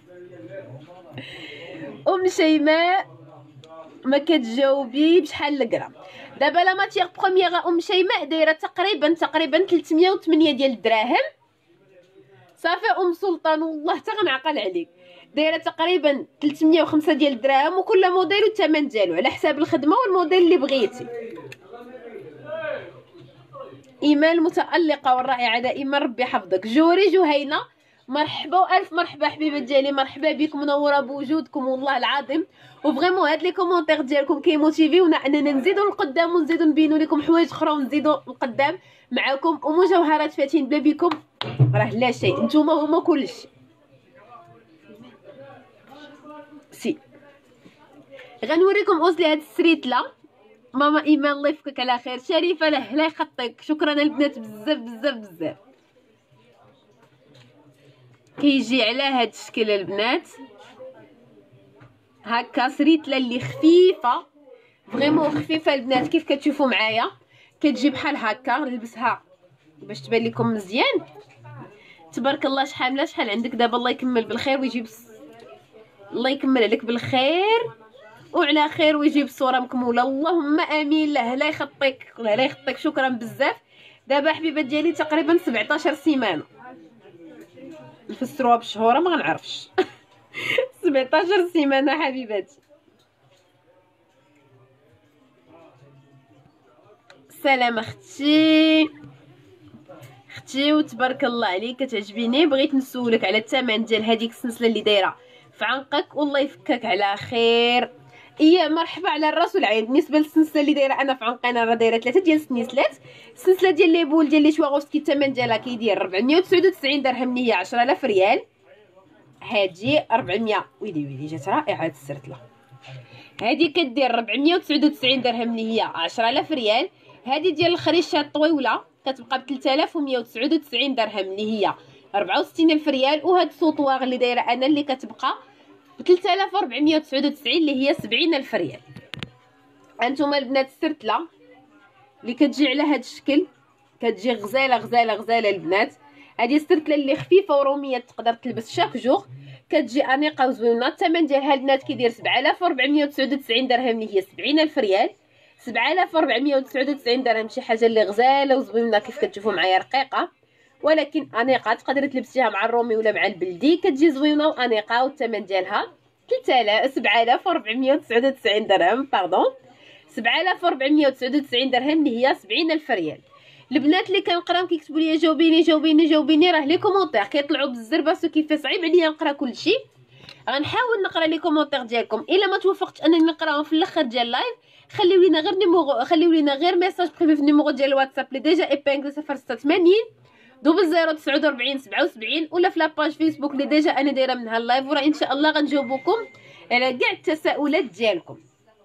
ام شيماء ما كتجاوبي بشحال الغرام دابا لا ماتيغ بروميير. ام شيماء دايره تقريبا 308 ديال الدراهم. صافي ام سلطان والله حتى غنعقل عليك، دايره تقريبا 305 ديال الدراهم، وكل موديل والثمن ديالو على حساب الخدمه والموديل اللي بغيتي. ايمان المتالقه والرائعه دائما، ربي يحفظك. جوري جهينه مرحبا والف مرحبا حبيبه ديالي، مرحبا بكم، منوره بوجودكم والله العظيم. وفريمون هاد لي كومونتير ديالكم كيموتيفيونا اننا نزيدو لقدام ونزيدو نبينو لكم حوايج اخرى ونزيدو لقدام معاكم. ومجوهرات فاتين بلا بكم راه لا شيء، نتوما هما كلشي. سي غنوريكم اوزلي هاد السريتله. ماما ايمان الله يفكك على خير. شريفه لا يخطيك، شكرا البنات بزاف بزاف بزاف. كيجي على هاد الشكل البنات هكا سريتله اللي خفيفه فريمون خفيفه البنات، كيف كتشوفوا معايا كتجي بحال هكا. نلبسها باش تبان لكم مزيان. تبارك الله شحال عندك دابا. الله يكمل بالخير ويجيب الله يكمل عليك بالخير وعلى خير ويجيب الصوره مكموله. اللهم امين. لا يخطيك، لا يخطيك. شكرا بزاف. دابا حبيبات ديالي تقريبا 17 سيمانه، نفسروها بالشهوره ما غنعرفش. 17 سيمانه حبيباتي. سلام اختي وتبارك الله عليك كتعجبيني. بغيت نسولك على الثمن ديال هذيك السلسله اللي دايره في عنقك، والله يفكك على خير. مرحبا على الراس والعين. بالنسبه للسلسله اللي دايره انا في عنقي، انا راه دايره 3 ديال السنيسلات. السلسله ديال لي بول ديال لي شواغوسكي الثمن ديالها كيدير 499 درهم، هي 10000 ريال. هادي 400 ويلي جات رائعه هاد السرتله. هادي كدير 499 درهم اللي هي 10000 ريال. هادي ديال الخريشه الطويوله كتبقى ب 3099 درهم اللي هي 64000 ريال. وهاد السوطواغ اللي دايره انا اللي كتبقى ب 3499 اللي هي 70000 ريال. هانتوما البنات السرتله اللي كتجي على هاد الشكل، كتجي غزاله البنات. هادي السرتله اللي خفيفه وروميه تقدر تلبس شاك جوغ، كتجي انيقه وزوينه. الثمن ديالها البنات كيدير 7499 درهم اللي هي 70000 ريال. 7499 درهم شي حاجه اللي غزاله وزوينه كيف كتشوفوا معايا، رقيقه ولكن انيقه، تقدري تلبسيها مع الرومي ولا مع البلدي، كتجي زوينه وانيقه. والثمن ديالها 7499 درهم، باردون 7499 درهم اللي هي 70000 ريال. البنات اللي كنقراو كيكتبوا لي جاوبيني راه لي كومونتير كيطلعوا بالزرباس وكيف صعيب عليا نقرا كلشي. غنحاول نقرا لي كومونتير ديالكم. الا ما توفقتش انني نقراهم في الاخر ديال اللايف، خليو لينا غير ميساج بريفي في النيميرو ديال الواتساب اللي ديجا ايبانغ 086 0049 77، ولا في لاباج فيسبوك اللي ديجا انا دايره منها اللايف. وراه ان شاء الله غنجاوبكم على كاع التساؤلات ديالكم.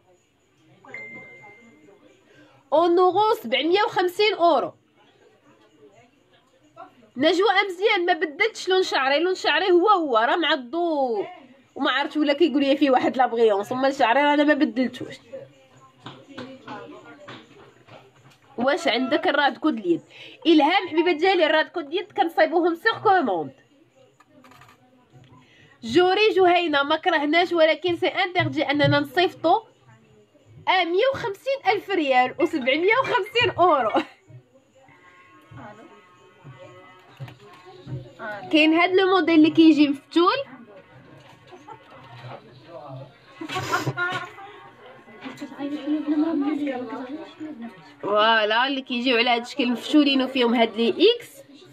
اونورو 750 اورو. نجوى مزيان ما بدلتش لون شعري هو راه مع الضوء وما عرفت ولا كيقول لي فيه واحد لابغيونس، ثم شعري انا ما بدلتوش. واش عندك الراد كود اليد؟ الهام حبيبه ديالي الراد كود اليد كنصايبوهم سيغ كوموند. جوري جهينه ما كرهناش، ولكن سي انتردي اننا نصيفطو 150,000 ريال و 750 اورو. كاين هاد لو موديل اللي كيجي مفتول فوالا اللي كيجيو على هاد الشكل مفتولين وفيهم هاد لي اكس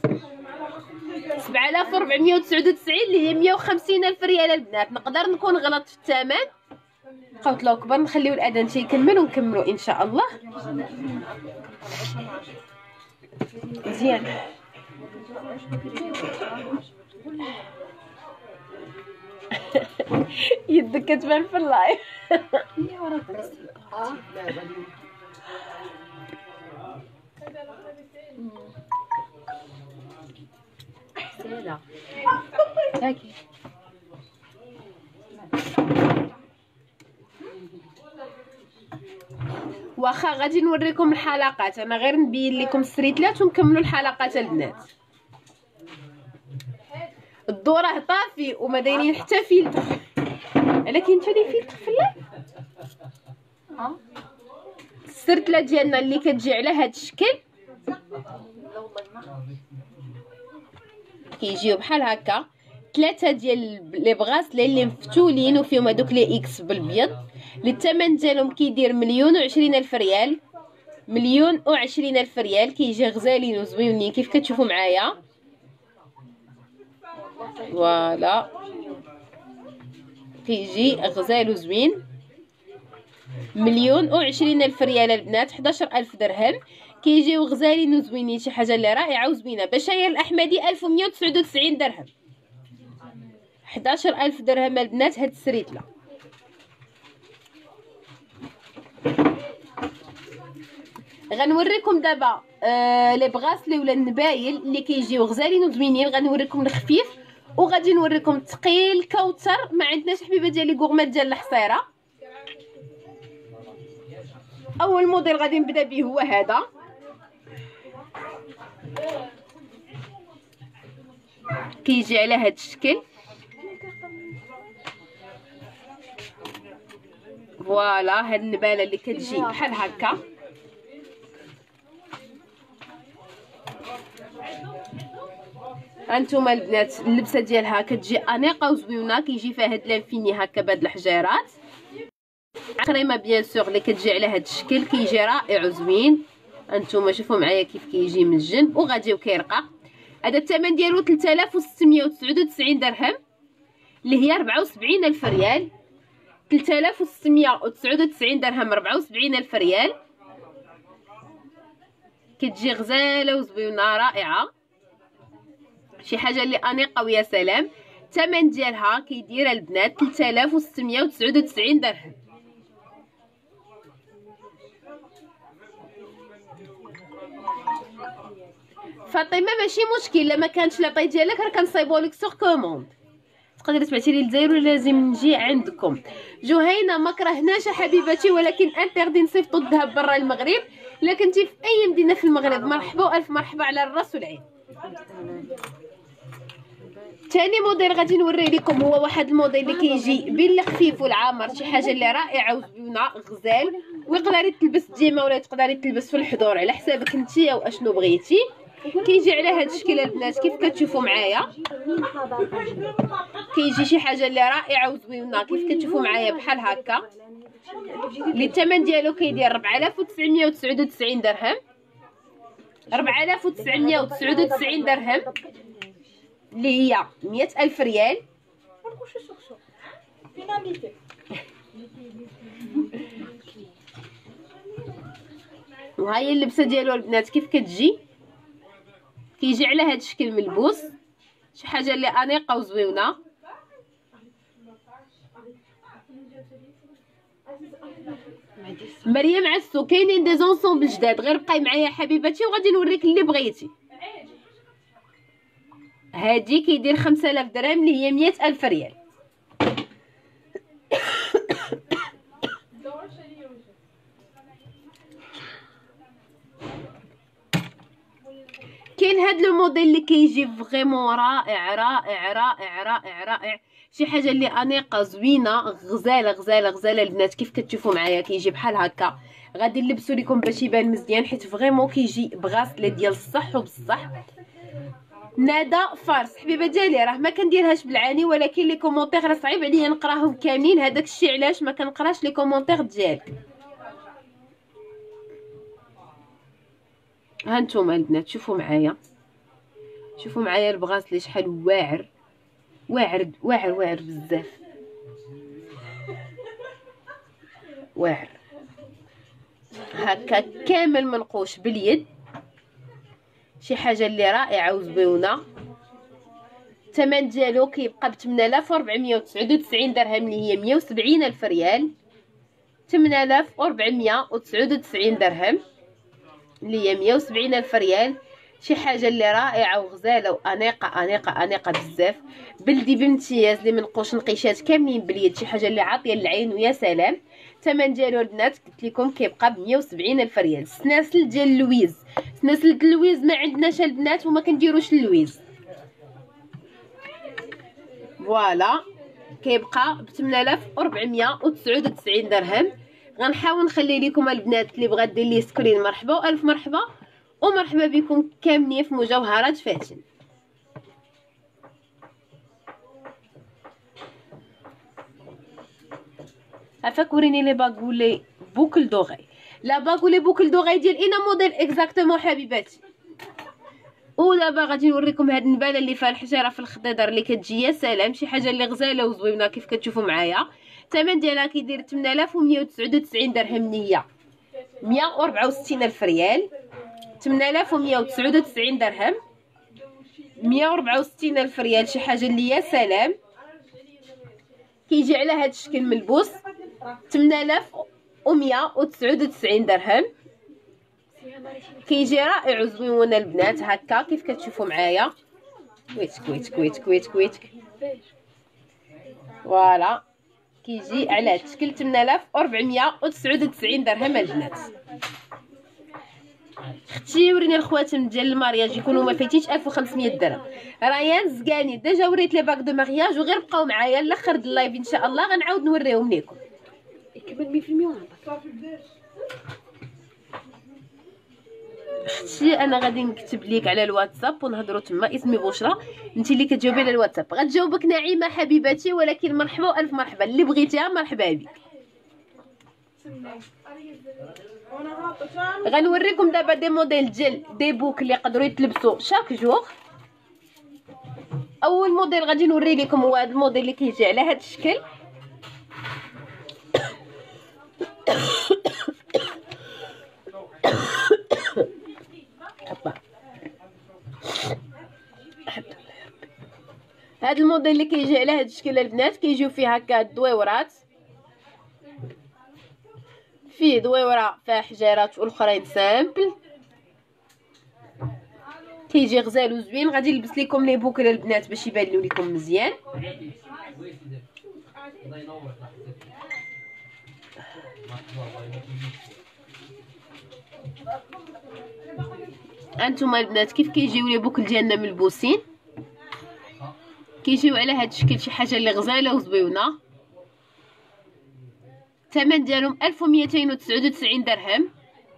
7499 اللي هي 150 الف ريال البنات. نقدر نكون غلط في الثمن، بقاو طلعوا كبر. نخليو الاذان تيكمل ونكملوا ان شاء الله. مزيان. يدك كتبان في اللايف. سهلة هاكي. واخا غادي نوريكم الحلقات، انا غير نبين لكم السريتلات ونكملوا الحلقات البنات. الضو راه طافي وما دايرين حتى فيلتر. الا كاين حتى فيلتر في اللايف. السرتله ديالنا اللي كتجي على هاد الشكل كيجيو بحال هكا، 3 ديال لي بغاسلي اللي مفتولين وفيهم هذوك لي اكس بالبيض، اللي الثمن ديالهم كيدير 1,020,000 الف ريال. 1,020,000 الف ريال. كيجي غزالين وزوينين كيف كتشوفوا معايا. فوالا كيجي غزال وزوين. 1,020,000 الف ريال البنات، 11,000 درهم. كيجيو غزالين وزوينين، شي حاجه اللي رائعه وزوينه. بشاير الاحمدي 1199 درهم، 11,000 درهم البنات. هاد السريتله غنوريكم دابا لي بغاسلي ولا النبايل اللي كيجيو غزالين وزوينين. غنوريكم الخفيف وغادي نوريكم الثقيل. كوثر ما عندناش حبيبه ديالي غورمات ديال الحصيره. اول موديل غادي نبدا به هو هذا. كيجي على هاد الشكل. فوالا هاد النباله اللي كتجي بحال هكا. هانتوما البنات اللبسه ديالها كتجي انيقه وزوينه. كيجي فيها هاد لانفيني هكا بهاد الحجيرات. كريمه بيان سور اللي كتجي على هاد الشكل. كيجي رائع وزوين. هانتوما شوفوا معايا كيف كيجي من الجنب وغادي وكيرقى. هذا الثمن ديالو 3699 درهم اللي هي 74,000 ريال. 3699 درهم، 74,000 ريال. كتجي غزاله وزوينه رائعه، شي حاجه اللي انيقه ويا سلام. الثمن ديالها كيدير البنات 3699 درهم. فاطمه ماشي مشكل، لما كانش لاطاي ديالك راه كنصايبو لك سوغ كوموند. تقدري تبعتي لي للجزائر ولا لازم نجي عندكم. جهينه ما كرهناش حبيبتي، ولكن انتردي نصيفطوا الذهب برا المغرب. الا كنتي في اي مدينه في المغرب مرحبا والف مرحبا على الراس والعين. ثاني موديل غادي نوري لكم هو واحد الموديل اللي كيجي بالخفيف والعامر، شي حاجه اللي رائعه وزوينه غزال، ويقدر يتلبس ديما ولا تقدر يتلبس في الحضور على حسابك نتيا واشنو بغيتي. كيجي على هاد الشكل البنات كيف كتشوفوا معايا. كيجي شي حاجه اللي رائعه وزوينه كيف كتشوفوا معايا بحال هكا، اللي الثمن ديالو كيدير 4999 درهم. 4999 درهم اللي هي 100,000 ريال. وهاي اللبسه ديالو البنات كيف كتجي. كيجي على هاد الشكل ملبوس، شي حاجه اللي انيقه وزوينه. مريم عسو كاينين دي زونسومبل جداد، غير بقاي معايا حبيبتي وغادي نوريك اللي بغيتي. هادي كيدير 5000 درهم اللي هي 100,000 ريال. كاين هاد لو موديل اللي كيجي فريمون رائع رائع رائع رائع رائع، شي حاجه اللي انيقه زوينه غزاله غزاله غزاله البنات كيف كتشوفوا معايا. كيجي بحال هكا، غادي نلبسو لكم باش يبان مزيان، حيت فريمون كيجي بغاسلي ديال الصح وبصح. ندى فارس حبيبه ديالي، راه ما كنديرهاش بالعاني، ولكن لي كومونتير راه صعيب عليا نقراهم كاملين، هذاك الشيء علاش ما كنقراش لي كومونتير ديالك. ها نتوما البنات شوفوا معايا، شوفوا معايا البغاس لي شحال واعر واعر واعر واعر بزاف، واعر هكا كامل منقوش باليد، شي حاجه اللي رائعه وزويونه. الثمن ديالو كيبقى ب 8499 درهم اللي هي 170 الف ريال. 8499 درهم اللي هي 170 الف ريال. شي حاجه اللي رائعه وغزاله وانيقه انيقه انيقه بزاف، بلدي بامتياز اللي منقوش نقيشات كاملين باليد، شي حاجه اللي عاطيه للعين ويا سلام. الثمن ديالو البنات قلت لكم كيبقى ب 170 الف ريال. السناسل ديال اللويز، سناسل اللويز ما عندناش البنات وما كنديروش اللويز، فوالا كيبقى ب 8499 درهم. غنحاول نخلي لكم البنات اللي بغات دير لي سكرين مرحبا والف مرحبا، ومرحبا بكم كاملين في مجوهرات فاتن. عفاك وريني لي باغولي بوكل دوغي، لا باغولي بوكل دوغي ديال اينا موديل اكزاكتومون حبيباتي. ودابا غادي نوريكم هاد النباله اللي فيها الحجاره في الخضيضر اللي كتجي يا سلام، شي حاجه اللي غزاله وزوينه كيف كتشوفوا معايا. الثمن ديالها كيدير 8199 درهم نيه 164 الف ريال. 8199 درهم 164 الف ريال، شي حاجه اللي يا سلام. كيجي على هاد الشكل ملبوس 8199 درهم، كيجي رائع وزوين البنات هكا كيف كتشوفوا معايا. كويت فوالا كيجي على هاد الشكل 8499 درهم البنات. اختي وريني الخواتم ديال المارياج يكونوا ما فايتيش 1500 درهم. ريان زكاني ديجا وريت لي باك دو مارياج، وغير بقاو معايا لاخر اللايف ان شاء الله غنعاود نوريهم لكم. يكمل 100% اختي انا غادي نكتب ليك على الواتساب ونهضروا تما. اسمي بشرى، انت اللي كتجاوبي على الواتساب غتجاوبك نعيمه حبيبتي، ولكن مرحبا والف مرحبا اللي بغيتيها مرحبا بك. غنوريكم دابا دي موديل ديال دي بوك اللي يقدروا يتلبسوا شاك جور. اول موديل غادي نوري لكم هو هذا الموديل اللي كيجي على هذا الشكل. هذا الموديل اللي كيجي على هذا الشكل البنات، كيجيو فيه هكا الدويورات، فيه دويوره فيها حجارات والاخرين سامبل، كيجي غزال وزوين. غادي نلبس لكم لي بوكل البنات باش يبانوا لكم مزيان. انتما البنات كيف كيجيو لي بوكل ديالنا ملبوسين، كيجيو على هذا الشكل، شي حاجه اللي غزاله وزويونه. الثمن ديالهم 1299 درهم.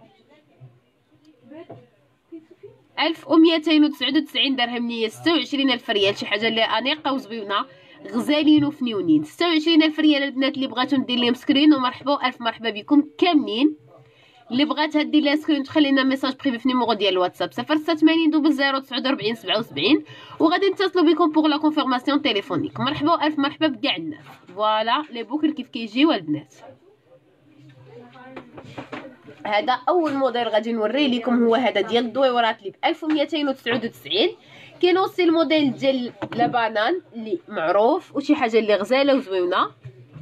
1299 درهم هي 26 الف ريال، شي حاجه اللي انيقه وزويونه غزالين وفنيونين. 26 الف ريال البنات اللي بغاتو ندير لهم سكرين ومرحبا الف مرحبا بكم كاملين. اللي بغاتها دير لها سكرين تخلي لنا ميساج بريفي في نيميرو ديال الواتساب 086 00 49 وغادي نتصلوا بكم بوغ لا كونفيرماسيون تيليفونيك. مرحبا الف مرحبا بكاع الناس. فوالا لي بوكل كيف كيجيو البنات. هذا اول موديل غادي نوري لكم هو هذا ديال الدويورات اللي ب 1299. كاين اوسي الموديل ديال لا بانان اللي معروف وشي حاجه اللي غزاله وزوينه.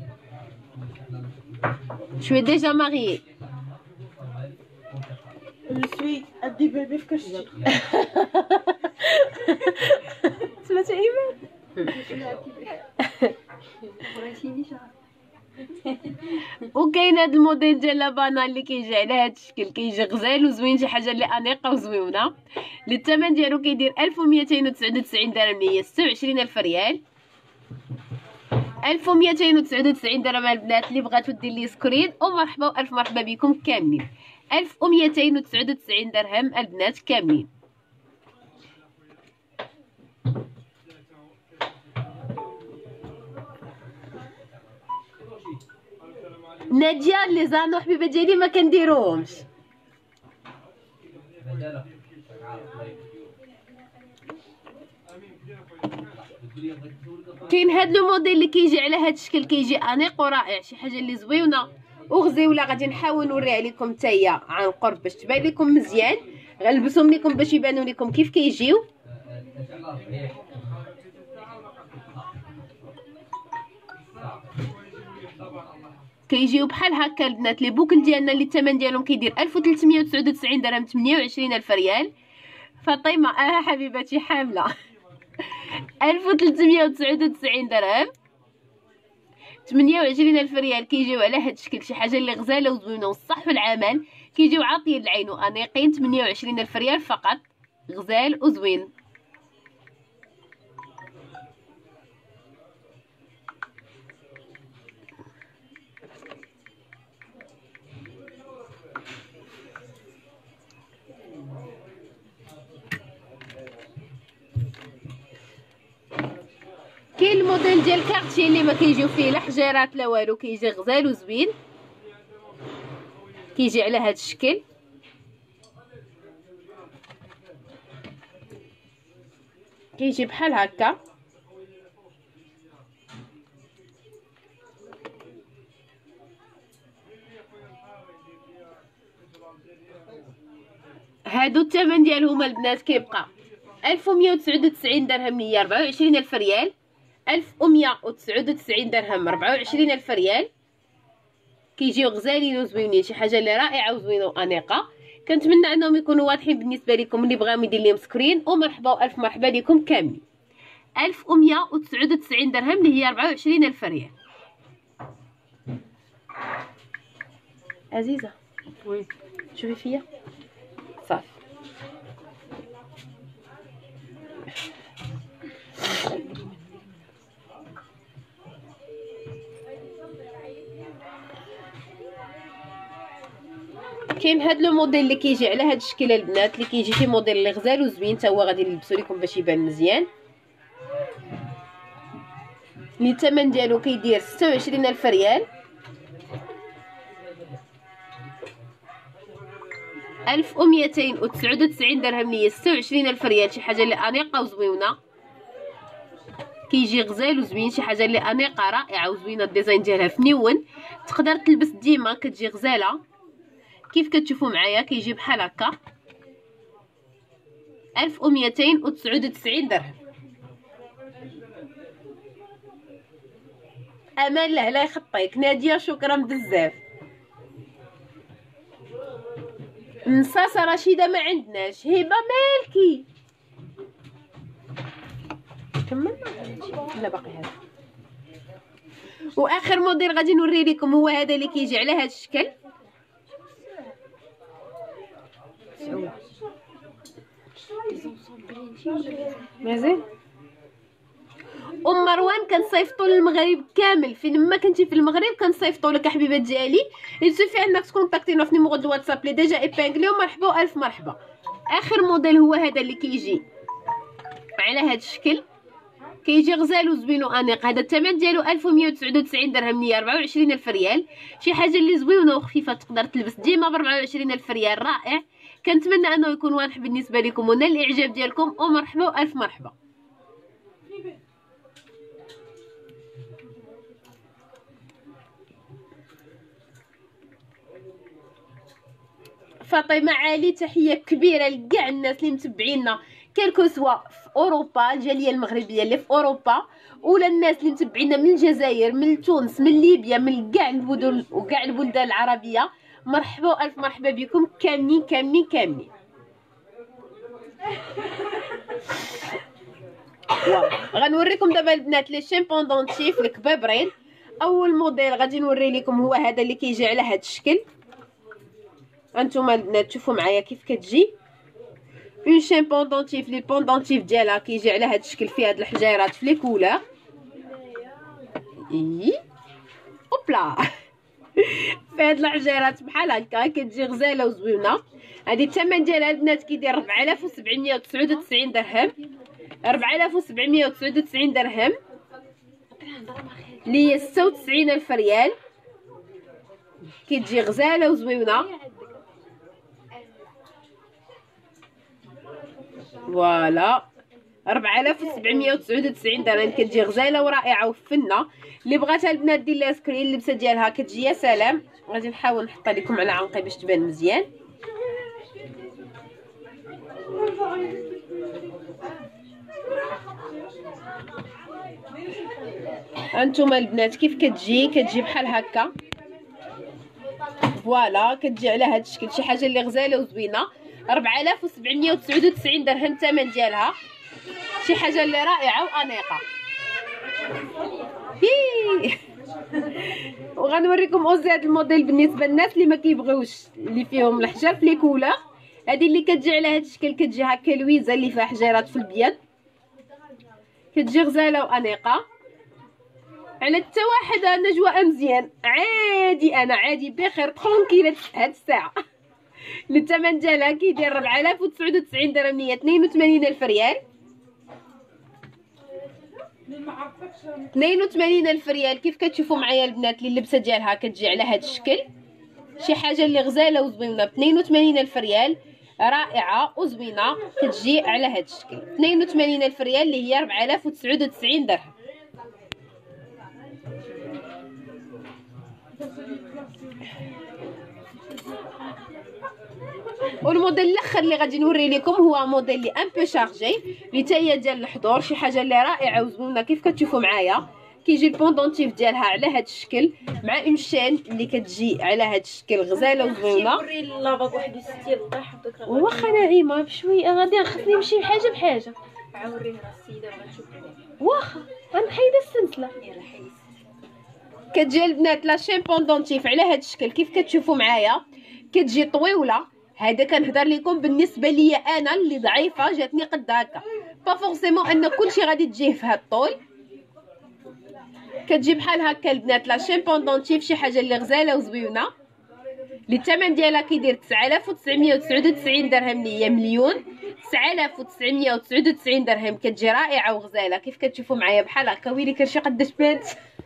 شوي ديجا ماريي شوي ادي بيبي في كشتي. سمعتي ايمان؟ وكاين هذا الموديل ديال لابانا اللي كيجي على هذا الشكل، كيجي غزال وزوين، شي حاجه اللي انيقه وزويونه. الثمن ديالو كيدير 1299 درهم هي 26 الف ريال. 1299 درهم البنات اللي بغاتو دير لي سكرين ومرحبا الف مرحبا بكم كاملين. 1299 درهم البنات كاملين. ناديه لي زانو حبيبه ديالي ما كنديروهمش. كاين هاد لو موديل اللي كيجي على هاد الشكل، كيجي انيق ورائع، شي حاجه اللي زويونه وغزيوله. غادي نحاول نوريها لكم حتى عن قرب باش تبان لكم مزيان. غنلبسهم لكم باش يبانوا لكم كيف كيجيو. كيجيو بحال هكا البنات. لي بوكل ديالنا اللي الثمن ديالهم كيدير 1399 درهم، 28000 ريال. فاطمه حبيبتي حامله 1399 درهم، 28000 ريال. كيجيو على هاد الشكل، شي حاجه اللي غزاله وزوينه والصح والعمل. كيجيو عاطيين العين وانيقين، 28000 ريال فقط، غزال وزوين. كاين الموديل ديال كارتي اللي ما كيجيو فيه لا حجيرات لا والو، كيجي غزال وزوين. كيجي على هاد الشكل. كيجي بحال هكا. هادو الثمن ديالهم البنات كيبقى 1199 درهم، 124000 ريال. 1199 درهم، 24000 ريال. كيجيو غزالين وزوينين، شي حاجه اللي رائعه وزوينه وانيقه. كنتمنى انهم يكونوا واضحين بالنسبه لكم. اللي بغاو يدير لهم سكرين ومرحبا والف مرحبا لكم كاملين. 1199 درهم اللي هي 24000 ريال. عزيزه وي شوفي فيا صافي. كاين هاد لو موديل اللي كيجي على هاد الشكل البنات، اللي كيجي شي موديل اللي غزال وزوين، حتى هو غادي نلبسو لكم باش يبان مزيان. اللي الثمن ديالو كيدير 26000 ريال. 1299 درهم، اللي هي 26000 ريال. شي حاجه اللي انيقه وزوينه. كيجي غزال وزوين، شي حاجه اللي انيقه رائعه وزوينه. الديزاين ديالها فنيون، تقدر تلبس ديما، كتجي غزاله كيف كتشوفوا معايا. كيجي بحال هكا 1299 درهم. امان له لا يخطيك. ناديه شكرا بزاف. نصاصه رشيده ما عندناش. هبه مالكي كملنا لا باقي هذا. واخر موديل غادي نوري لكم هو هذا اللي كيجي على هذا الشكل. مازال مروان كنصيفطوا للمغرب كامل. فين ما كنتي في المغرب كنصيفطوا لك حبيبات ديالي. يسوفي انك تكونتاكتينا في نيميرو دو واتساب لي ديجا ايبانغلي. ومرحبا والف مرحبا. اخر موديل هو هذا اللي كيجي على هذا الشكل. كيجي غزال وزوين وانيق. هذا الثمن ديالو 1199 درهم، 24000 ريال. شي حاجه اللي زوينه وخفيفه، تقدر تلبس ديما ب 24000 ريال. رائع. كنتمنى انه يكون واضح بالنسبه لكم ونال الاعجاب ديالكم. ومرحبا والف مرحبا. فاطمه علي تحيه كبيره لكاع الناس اللي متبعينا، كلكو سوا في اوروبا، الجاليه المغربيه اللي في اوروبا، ولا الناس اللي متبعينا من الجزائر، من تونس، من ليبيا، من كاع المدن وكاع البلدان العربيه. مرحبا والف مرحبا بكم كاملين كاملين كاملين. غنوريكم دابا البنات لي شامبوندونتيف الكبابرين. اول موديل غادي نوري لكم هو هذا اللي كيجي على هذا الشكل. هانتوما البنات شوفوا معايا كيف كتجي اون شامبوندونتيف. لي بوندونتيف ديالها كيجي على هذا الشكل، فيه هاد الحجيرات في لي كولور. اوبلا في هاد الحجيرات بحال هكا، كتجي غزاله وزوينه. هادي الثمن ديالها البنات كيدير 4799 درهم، 4799 درهم اللي هي 96000 ريال. كتجي غزاله وزوينه. فوالا 4799 درهم، كتجي غزاله ورائعه وفنه. اللي بغاتها البنات دير لها سكرين، اللبسه ديالها كتجي يا سلام. غادي نحاول نحطها لكم على عنقي باش تبان مزيان. هانتوما البنات كيف كتجي بحال هكا. فوالا كتجي على هذا الشكل، شي حاجه اللي غزاله وزوينه. 4799 درهم الثمن ديالها، شي حاجه اللي رائعه وانيقه. وغنوريكم اوزي هذا الموديل بالنسبه للناس اللي ما كيبغيوش اللي فيهم الحجر في لي كولور. هذه اللي كتجي على هذا الشكل، كتجي هكا لويزه اللي فيها حجيرات في البيض، كتجي غزاله وانيقه. على حتى واحد نجوى مزيان عادي، انا عادي بخير ترونكيله هاد الساعه. الثمن ديالها كيدير 4099 درهم، هي 82,000 ريال. 82,000 ريال. كيف كتشوفوا معايا البنات اللي اللبسه ديالها كتجي على هاد الشكل، شي حاجه اللي غزاله وزوينه ب 82,000 ريال، رائعه وزوينه. كتجي على هاد الشكل 82,000 ريال اللي هي 4099 درهم. والموديل الاخر اللي غادي نوري لكم هو موديل اللي ان بو شارجي، اللي حتى هي ديال الحضور، شي حاجه اللي رائعه وزوينه. كيف كتشوفوا معايا كيجي البوندونتيف ديالها على هذا الشكل مع اون شين اللي كتجي على هذا الشكل غزاله وزوينه. نوري لاباك 61 طاح هذوك. واخا نعيمه بشويه غادي خصني نمشي بحاجه بحاجه. عاوريها السيده بغات تشوف. واخا غنحيد السلسله. يلا حيد. كتجي البنات لا شين بوندونتيف على هذا الشكل كيف كتشوفوا معايا، كتجي طويله. هذا كنهضر لكم بالنسبه ليا انا اللي ضعيفه، جاتني قد هكا، با فورسيمون ان كلشي غادي تجيه في هذا الطول. كتجي بحال هكا البنات لا شين بوندونتيف، شي حاجه اللي غزاله وزوينه. اللي الثمن ديالها كيدير 9999 درهم، اللي هي مليون 9999 درهم. كتجي رائعه وغزاله كيف كتشوفوا معايا بحال هكا. ويلي كرشي قداش بانت.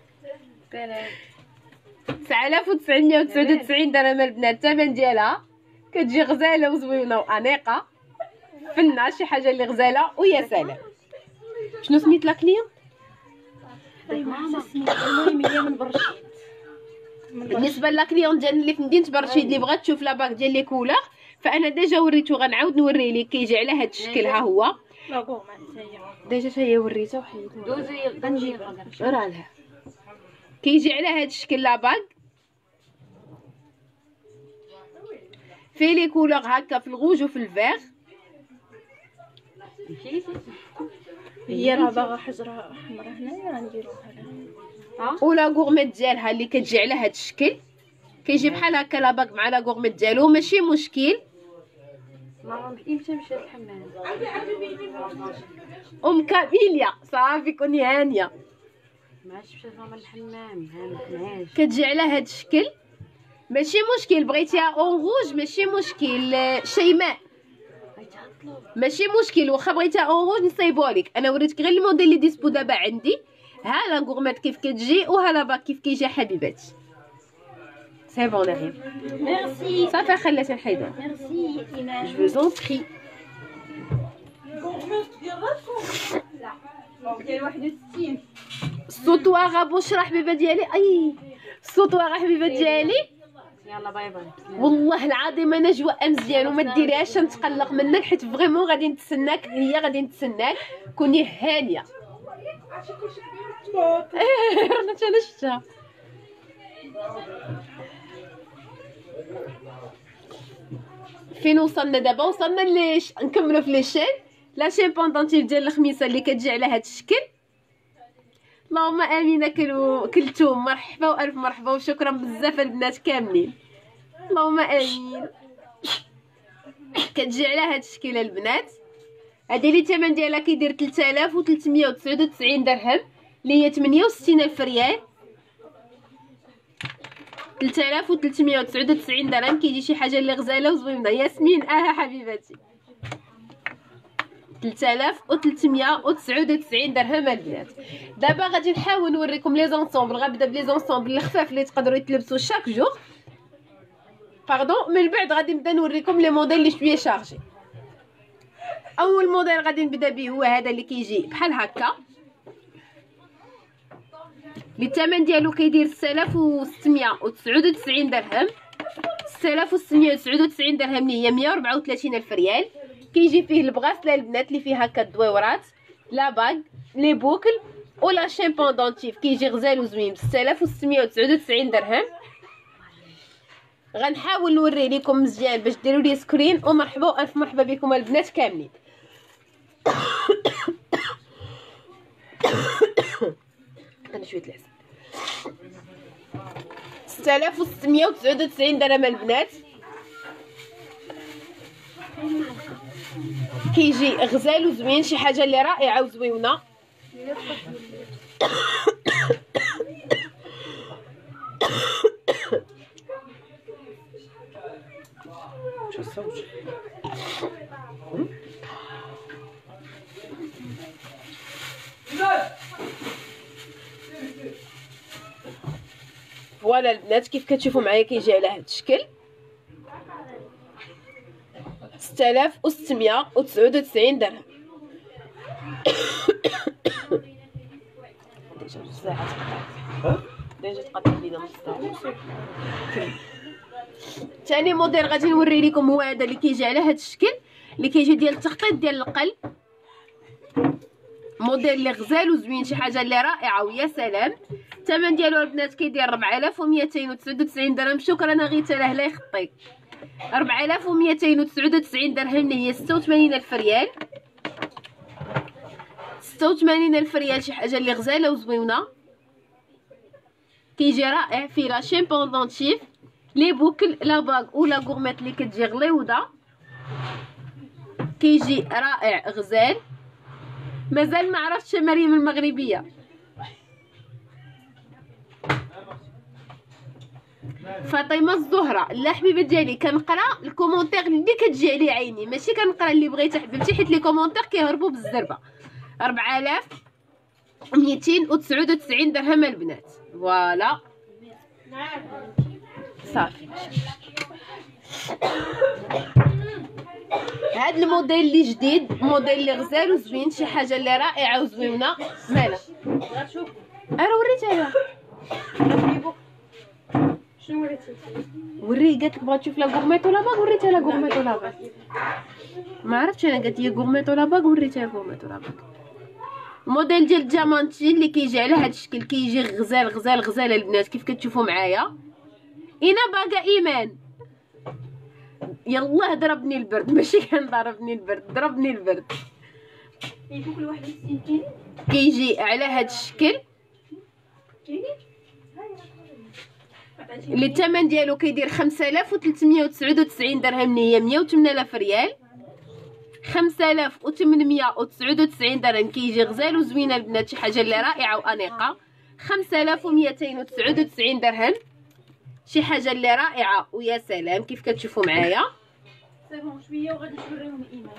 9999 درهم البنات الثمن ديالها. كتجي غزاله وزوينه وانيقه فنه، شي حاجه اللي غزاله ويا سلام. شنو سميت لا كليون؟ المهم هي من برشيد. بالنسبه لا كليون ديالنا اللي في مدينه برشيد اللي بغات تشوف لا باك ديال لي كولور، فانا ديجا وريتو، غنعاود نوري لك. كيجي على هذا الشكل، ها هو لاكو ما ديجا حتى هي وريته وحيدنا. دوزي غنجيب راه لها. كيجي على هذا الشكل لا باك في لي كولور هكا، في الغوج وفي الفيغ. هي راه باغا حجره حمراء هنايا غنديروها لها. ولا غورميت ديالها اللي كتجي على هذا الشكل، كيجي بحال هكا لا باك مع لا غورميت ديالو، ماشي مشكل. ماما امتى مشات الحمام؟ ام كاميليا صافي كوني هانيه. ماشي مشات ماما الحمام، ماشي. كتجي على هذا الشكل، ماشي مشكل. بغيتيها اون روج ماشي مشكل. شيماء ماشي مشكل، واخا بغيتها اون روج نصايبوها لك. انا وريتك غير الموديل اللي ديسبو دابا عندي. ها لا غورميت كيف كتجي، وها لا باك كيف كيجي حبيباتي. سي بون نعيم، ميرسي صافي خليتها نحيدها. ميرسي ايمان. جو فوز اون بري. ديال 61 السوطوار بشرى حبيبه ديالي. اي السوطوار حبيبه ديالي. يلا باي باي. والله العظيم انا جوا مزيان، وما ديريهاش نتقلق منك، حيت فريمون غادي نتسناك، هي غادي نتسناك. كوني هانيه. رانا انا شفتها. فين وصلنا دابا؟ وصلنا نكملوا في لي شين. لا شين بوندونتيف ديال الخميسه اللي كتجي على هذا الشكل. اللهم امين. كلتوم مرحبا والف مرحبا، وشكرا بزاف البنات كاملين. اللهم امين. كتجي على هذا الشكل البنات. هذه اللي الثمن ديالها كيدير 3399 درهم، اللي هي 68,000 ريال. 3399 درهم. كيجي شي حاجه اللي غزاله وزوينه. ياسمين حبيبتي. 3399 درهم البنات. دابا غادي نحاول نوريكم لي زونسومبل. غنبدا بلي زونسومبل الخفاف اللي تقدروا يتلبسوا شاك جور. باردون. من بعد غادي نبدا نوريكم لي موديل اللي شويه شارجي. اول موديل غادي نبدا به هو هذا اللي كيجي بحال هكا، اللي الثمن ديالو كيدير 6699 درهم. 6699 درهم اللي هي 134 الف ريال. كيجي فيه البغاسله البنات اللي فيه هكا الدويورات، لا باغ، لي بوكل ولا شين بوندونتيف. كيجي غزال وزوين ب 6699 درهم. غنحاول نوري لكم مزيان باش ديروا لي سكرين. ومرحبا الف مرحبا بكم البنات كاملين. انا شويه العسل. 6699 درهم البنات. كيجي غزال وزوين، شي حاجه اللي رائعه وزويونه. شو الصوت؟ فوالا البنات كيف كتشوفوا معايا كيجي على هذا الشكل. 6699 درهم. ديجا جوج ساعات ديجا تقطع لينا نص ساعه. ثاني موديل غادي نوري لكم هو هذا اللي كيجي على هذا الشكل، اللي كيجي ديال التخطيط ديال القلب. موديل اللي غزال وزوين، شي حاجه اللي رائعه ويا سلام. الثمن ديالو البنات كيدير 4299 درهم. شكرا غيتا له لا يخطيك. 4299 درهم اللي هي 86 الف ريال. 86 الف ريال، شي حاجه اللي غزاله وزوينه. كيجي رائع فيه لا شين بوندونتيف، لي بوكل، لا باغ ولا غورميت اللي كتجي غليوضه. كيجي رائع غزال. مازال ما عرفتش مريم المغربيه. فاطمه الزهراء، لا حبيبه ديالي كنقرا الكومونتير اللي كتجي عليه عيني، ماشي كنقرا اللي بغيتي حبيبتي، حيت لي كومونتير كيهربوا بالزربه. 4299 درهم البنات. فوالا صافي. هاد الموديل اللي جديد، موديل اللي غزال وزوين، شي حاجه اللي رائعه وزوينه. مالا شوف انا وريتها لها. شنو وريتي؟ وري قالت لك بغات تشوف لا غورميت ولا باغ، وريتها لا غورميت ولا باغ. ما عرفتش انا، قالت لي غورميت ولا باغ، وريتها غورميت ولا باغ. الموديل ديال الديامانتي اللي كيجي على هذا الشكل، كيجي غزال غزال غزال البنات كيف كتشوفوا معايا. انا باقا ايمان. يلا ضربني البرد، ماشي كان ضربني البرد، ضربني البرد. يجيك كل 61 كيلو. كيجي على هذا الشكل اللي الثمن ديالو كيدير 5399 درهم اللي هي 108,000 ريال. 5899 درهم. كيجي غزال وزوينه البنات، شي حاجه اللي رائعه وانيقه. 5299 درهم، شي حاجه اللي رائعه ويا سلام كيف كتشوفوا معايا. صافي شويه وغادي نوريهم ايمان.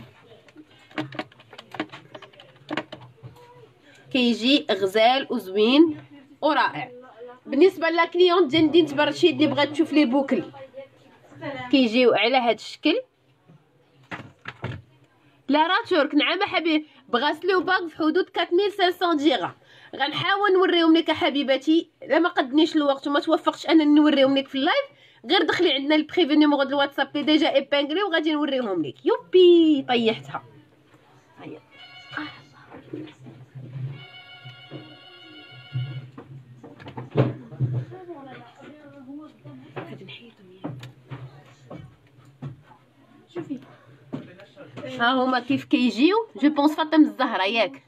كيجي غزال وزوين ورائع. بالنسبه للكليونط ديال مدينه برشيد اللي بغات تشوف لي بوكل، كيجيو على هذا الشكل. لا راه ترك، نعم حبيبي، بغاسلو باك في حدود 4500 جيغا. غنحاول نوريهم لك حبيباتي، لا ما قدنيش الوقت وما توفقتش انني نوريهم لك في اللايف. غير دخلي عندنا البريفي نيميرو ديال الواتساب اللي ديجا ايبانغلي وغادي نوريهم لك. يوبي طيحتها. هيا غادي نحيدهم. شوفي ها هما كيف كيجيو. جو بونس فاطمه الزهراء ياك.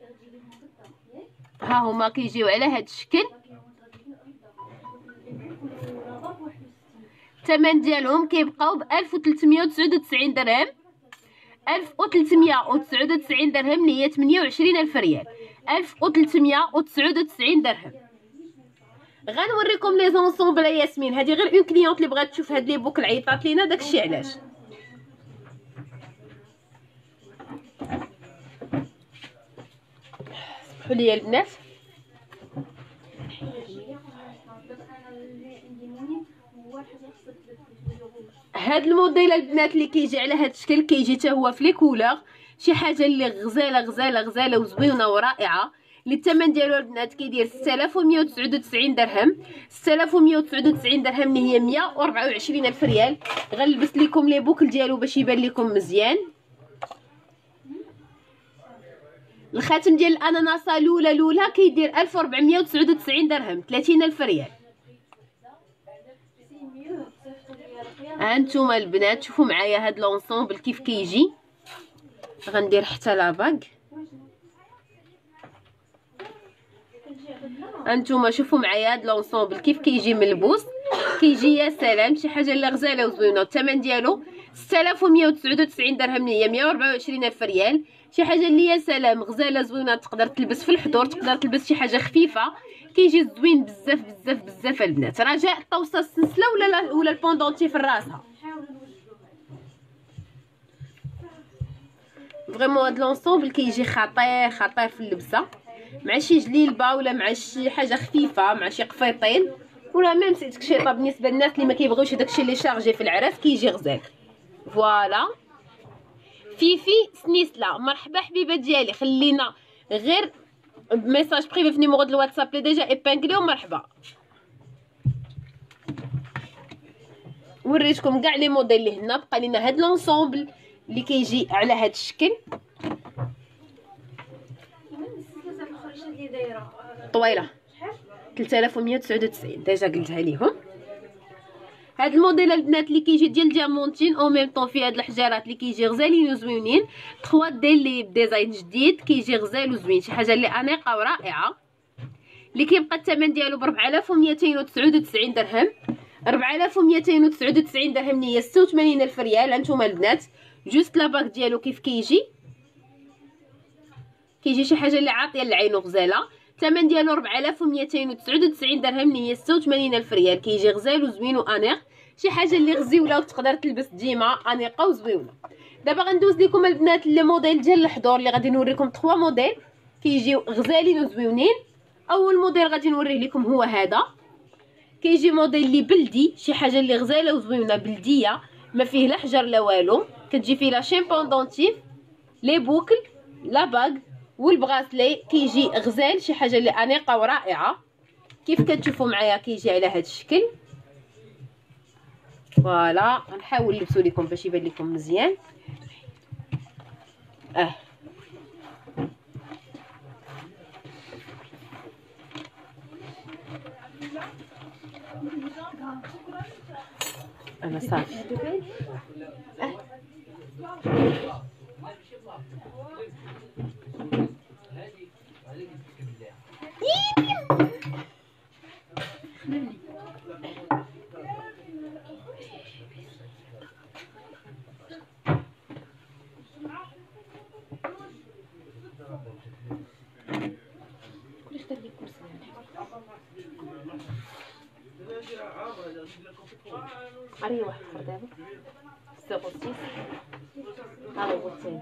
ها هما كيجيو على هذا الشكل. الثمن ديالهم كيبقاو ب 1399 درهم. 1399 درهم اللي هي 28,000 ريال. 1399 درهم. غنوريكم لي زونسومبل ياسمين. هذه غير اون كليونط اللي بغات تشوف هاد لي بوكل عيطات لينا، داكشي علاش. سمحوا لي البنات. هو حاجه خصك هاد الموديل البنات اللي كيجي على هاد الشكل كيجي حتى هو في لي كولور، شي حاجه اللي غزاله غزاله غزاله وزوينه ورائعه. اللي الثمن ديالو البنات كيدير 6199 درهم. 6199 درهم اللي هي 124 الف ريال. غنلبس لكم لي بوكل ديالو باش يبان لكم مزيان. الخاتم ديال الاناناسه لولا كيدير 1499 درهم، 30 الف ريال. هانتوما البنات شوفوا معايا هاد لونسومبل كيف كيجي. غندير حتى لاباغ. هانتوما شوفوا معايا هاد لونسومبل كيف كيجي ملبوس. كيجي يا سلام شي حاجه اللي غزاله وزوينه. الثمن ديالو 6199 درهم هي 124 الف ريال. شي حاجه اللي يا سلام غزاله زوينه، تقدر تلبس في الحضور، تقدر تلبس شي حاجه خفيفه. كيجي زوين بزاف بزاف بزاف البنات. رجاء الطوسه السنسله ولا البوندونتي في راسها. فريمون هاد لونسومبل كيجي خطير خطير في اللبسه، مع شي جليلبه ولا مع شي حاجه خفيفه، مع شي قفيطين ولا ميم سيت كشيطه. بالنسبه للناس اللي ما كيبغيوش داكشي اللي شارجي في العراس كيجي غزال. فوالا فيفي سنيسلا مرحبا حبيبه ديالي. خلينا غير ميساج بريفي في نيميرو د الواتساب لي ديجا ايبانكلي ومرحبا. وريتكم كاع لي موديل اللي هنا. بقى لينا هاد لونسومبل اللي كيجي على هاد الشكل طويله 3199 ديجا قلتها ليهم. هاد الموديل البنات اللي كيجي ديال ديامونتين او ميم طون فيه هاد الحجارات اللي كيجي غزالين وزوينين. 3 دي اللي بديزاين جديد كيجي غزال وزوين، شي حاجه اللي انيقه ورائعه. اللي كيبقى الثمن ديالو ب 4299 درهم. 4299 درهم هي 86 الف ريال. هانتوما البنات جوست لاباك ديالو كيف كيجي شي حاجه اللي عاطيه للعين وغزاله. الثمن ديالو 4299 درهم اللي هي 86 الف ريال. كيجي غزال وزوين وانيق، شي حاجه اللي غزيوله وتقدر تلبس ديما انيقه وزوينه. دابا غندوز لكم البنات لي موديل ديال الحضور اللي غادي نوريكم 3 موديل كيجيو غزالين وزوينين. اول موديل غادي نوريه لكم هو هذا. كيجي موديل اللي بلدي، شي حاجه اللي غزاله وزوينه بلديه، ما فيه لا حجر لا والو. كتجي فيه لا شين بوندونتيف، لي بوكل، لا باغ والبغاسلي. كيجي غزال، شي حاجه اللي انيقه ورائعه. كيف كتشوفوا معايا كيجي على هذا الشكل. فوالا غنحاول نلبسو لكم باش يبان لكم مزيان. انا صافي عري واحد اخر دابا 06 ها هو الثاني.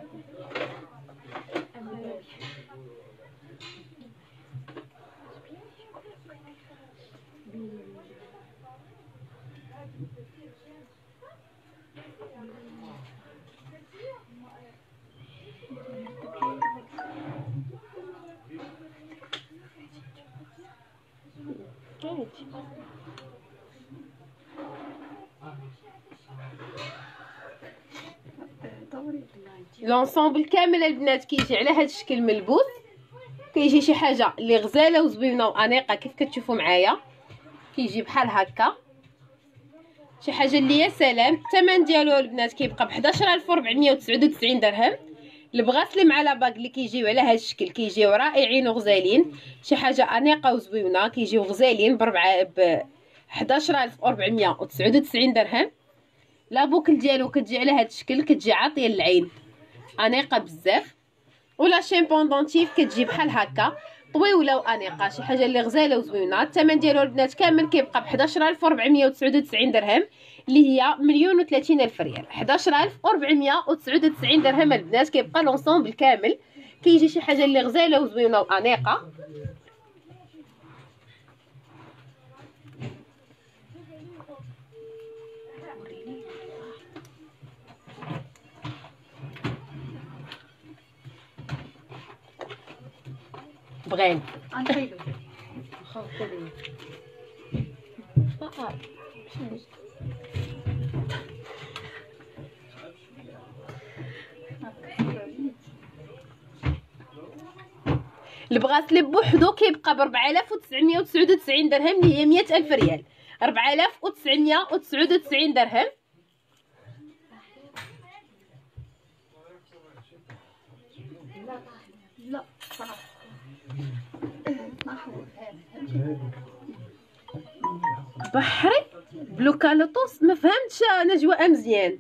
لونسومبل كامل البنات كيجي على هذا الشكل ملبوس. كيجي شي حاجه اللي غزاله وزوينه وانيقه كيف كتشوفوا معايا. كيجي بحال هكا، شي حاجه اللي يا سلام. الثمن ديالو البنات كيبقى ب 11499 درهم. البغاسلي مع لاباغ اللي كيجيو على هذا الشكل كيجيو رائعين وغزالين، شي حاجه انيقه وزوينه. كيجيو غزالين ب 11499 درهم. لا بوكل ديالو كتجي على هذا الشكل، كتجي عاطيه للعين انيقه بزاف. ولا شين بوندونتيف كتجي بحال هكا طويوله وانيقه، شي حاجه اللي غزاله وزوينه. الثمن ديالو البنات كامل كيبقى ب 11499 درهم اللي هي 1,30,000 الف ريال. 11499 درهم البنات كيبقى لونسومبل كامل. كيجي شي حاجه اللي غزاله وزوينه وانيقه. بغينا غنخيلو البغاسلي بوحدو كيبقى ب 4999 درهم اللي هي 100,000 ريال. 4999 درهم. لا بحري بلوكالوطوس ما فهمتش نجوى مزيان.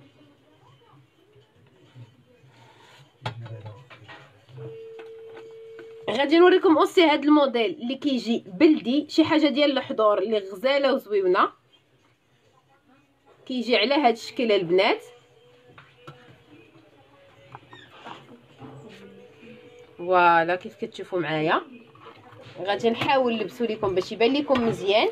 غادي نوريكم اوسي هاد الموديل اللي كيجي بلدي، شي حاجه ديال الحضور اللي غزاله وزويونه، كيجي على هاد الشكل البنات. فوالا كيف كتشوفوا معايا. غادي نحاول نلبسو لكم باش يبان لكم مزيان.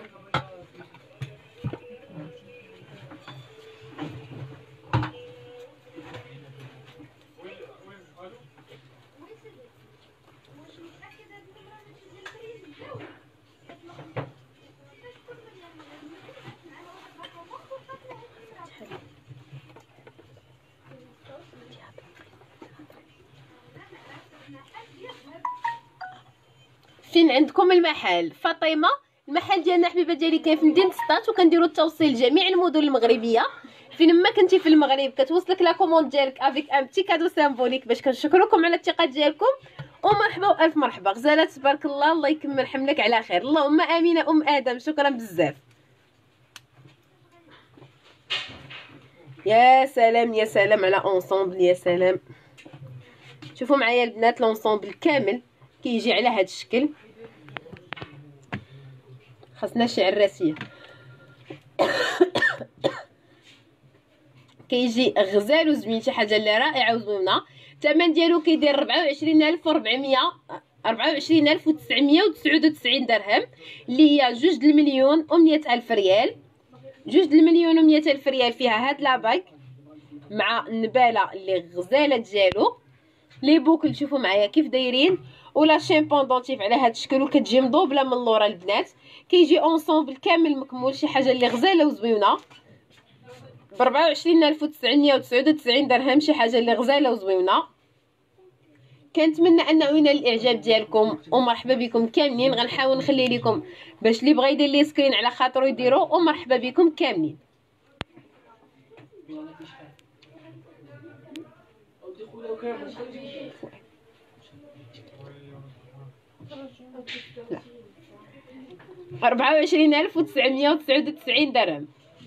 فين عندكم المحل؟ فاطمه. المحل ديالنا حبيبه ديالي كاين في مدينه سطات، وكنديروا التوصيل لجميع المدن المغربيه. فين ما كنتي في المغرب كتوصلك لا كوموند ديالك افيك ان بتي كادو سامبوليك باش كنشكركم على الثقه ديالكم. ومرحبا والف مرحبا. غزاله تبارك الله، الله يكمل حملك على خير. اللهم امين. ام ادم شكرا بزاف. يا سلام يا سلام على اونصومبل، يا سلام. شوفوا معايا البنات لونسومبل كامل كيجي على هذا الشكل. خاصنا شعر راسيه. كيجي غزال وزوين، شي حاجه اللي رائعه وزوينه. الثمن ديالو كيدير 24999 درهم اللي هي 2,100,000 ريال. 2,100,000 ريال فيها هاد لاباك مع النباله اللي غزاله ديالو. لي بوكل شوفوا معايا كيف دايرين، ولا شين بوندونتيف على هاد الشكل، وكتجي مضوبله من اللورا البنات. كيجي اونصومبل كامل مكمول، شي حاجه اللي غزاله وزوينه ب 24,999 درهم، شي حاجه اللي غزاله وزوينه. كنتمنى ان نوينا الاعجاب ديالكم، ومرحبا بكم كاملين. غنحاول نخلي لكم باش اللي بغا يدير لي سكرين على خاطرو يديرو، ومرحبا بكم كاملين. لا 24,999 درهم.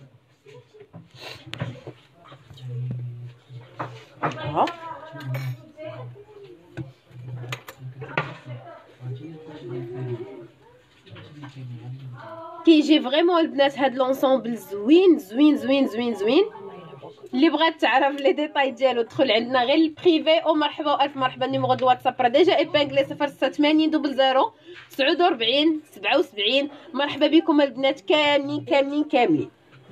كيجي فريمون البنات هاد لونسومبل زوين زوين زوين زوين زوين. اللي بغات تعرف لي ديتاي ديالو دخل عندنا غير البريفي. ومرحبا والف مرحبا. النيميرو دو الواتساب راه ديجا ايبانغلي 0680 00 49 77. مرحبا بكم البنات كاملين كاملين كاملين.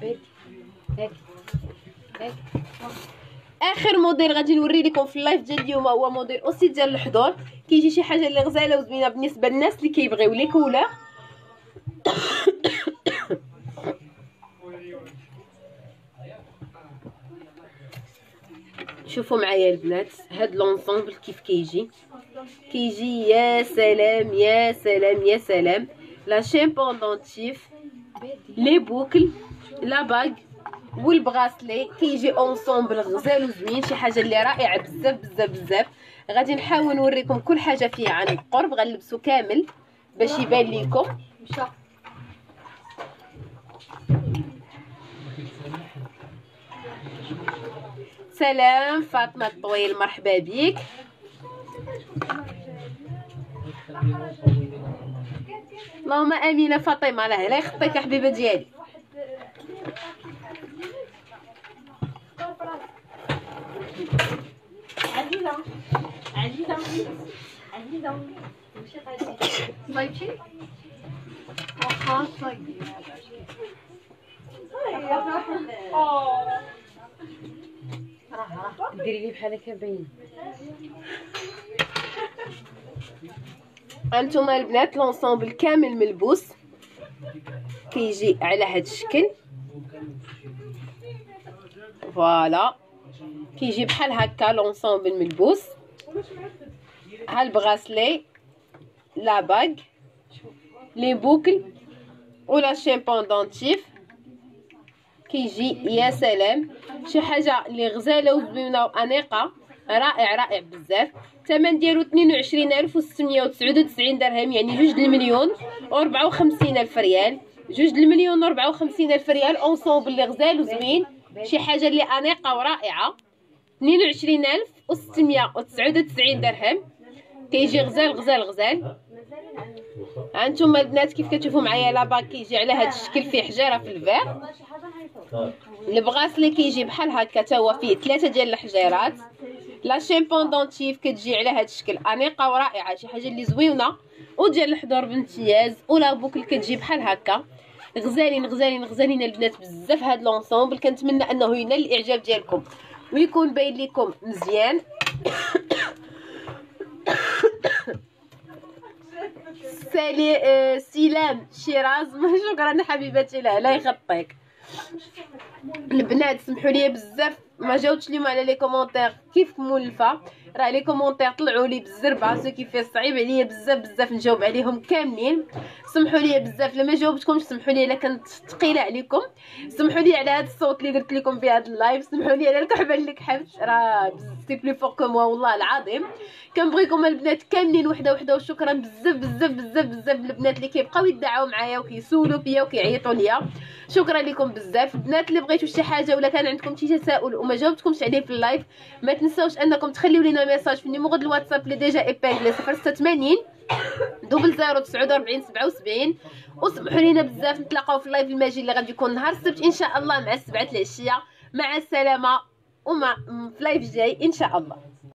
اخر موديل غادي نوري لكم في اللايف ديال اليوم هو موديل اوسي ديال الحضور. كيجي شي حاجه اللي غزاله وزوينه بالنسبه للناس اللي كيبغيو لي كولور. شوفوا معايا البنات هاد لونسومبل كيف كيجي يا سلام يا سلام يا سلام. لا شين بوندونتيف، لي بوكل، لا باغ والبغاسلي. كيجي اونسومبل غزال وزوين، شي حاجه اللي رائعه بزاف بزاف بزاف. غادي نحاول نوريكم كل حاجه فيه عن القرب. غنلبسو كامل باش يبان لكم. سلام فاطمه الطويل، مرحبا بك. اللهم امين فاطمه. لا يخطيك يا حبيبه ديالي. عزيزه عزيزه عزيزه صايبتي واخا صايبي. ديري لي بحال هكا باين. هانتوما البنات لونسومبل كامل ملبوس، كيجي على هاد الشكل. فوالا كيجي بحال هكا لونسومبل ملبوس. ها البغاسلي، لا باغ، لي بوكل ولا شين بوندونتيف. كيجي يا سلام، شي حاجه اللي غزاله وزوينه وانيقه، رائع بزاف. الثمن ديالو 22699 درهم، يعني 2,054,000 ريال. 2,054,000 ريال اونصومبل اللي غزال وزوين، شي حاجه اللي انيقه ورائعه. 22,699 درهم، كيجي غزال. هانتوما البنات كيف كتشوفوا معايا لاباك كيجي على هذا الشكل، فيه حجاره في الفير. البغاسلي كيجي بحال هكا، تا هو فيه 3 ديال الحجيرات. لا شين بوندونتيف كتجي على هذا الشكل، انيقه ورائعه، شي حاجه اللي زوينه وديال الحضور بامتياز. ولا بوكل كتجي بحال هكا، غزالين البنات بزاف. هاد لونسومبل كنتمنى انه ينال الاعجاب ديالكم ويكون باين لكم مزيان. سلام شيراز، شكرا حبيبتي، لا يخطيك. البنات سمحوا لي بزاف ما جاوبتش اليوم على لي كومونتير كيف مولفه، راه لي كومونتير طلعوا لي بالزربه، سو كيف صعيب عليا بزاف نجاوب عليهم كاملين. سمحوا لي بزاف لما جاوبتكمش، سمحوا لي الا كنت ثقيله عليكم، سمحوا لي على هذا الصوت اللي درت لكم في هذا اللايف، سمحوا لي على الكحبه اللي كحبت، راه سي بلي فوق كو موا والله العظيم. كنبغيكم البنات كاملين وحده وشكرا بزاف البنات اللي كيبقاو يدعوا معايا وكيسولوا فيا وكيعيطوا ليا، شكرا لكم بزاف. البنات اللي بغيتوا شي حاجه ولا كان عندكم شي تساؤل وما جاوبتكمش عليه في اللايف، ما تنساوش انكم تخليو لينا ميساج في النيميرو ديال الواتساب اللي ديجا ايبانغلي 086 0049 77. وسمحوا لينا بزاف، نتلاقاو في اللايف الماجي اللي غادي يكون نهار السبت ان شاء الله مع 7 العشيه. مع السلامه ومع في لايف جاي ان شاء الله.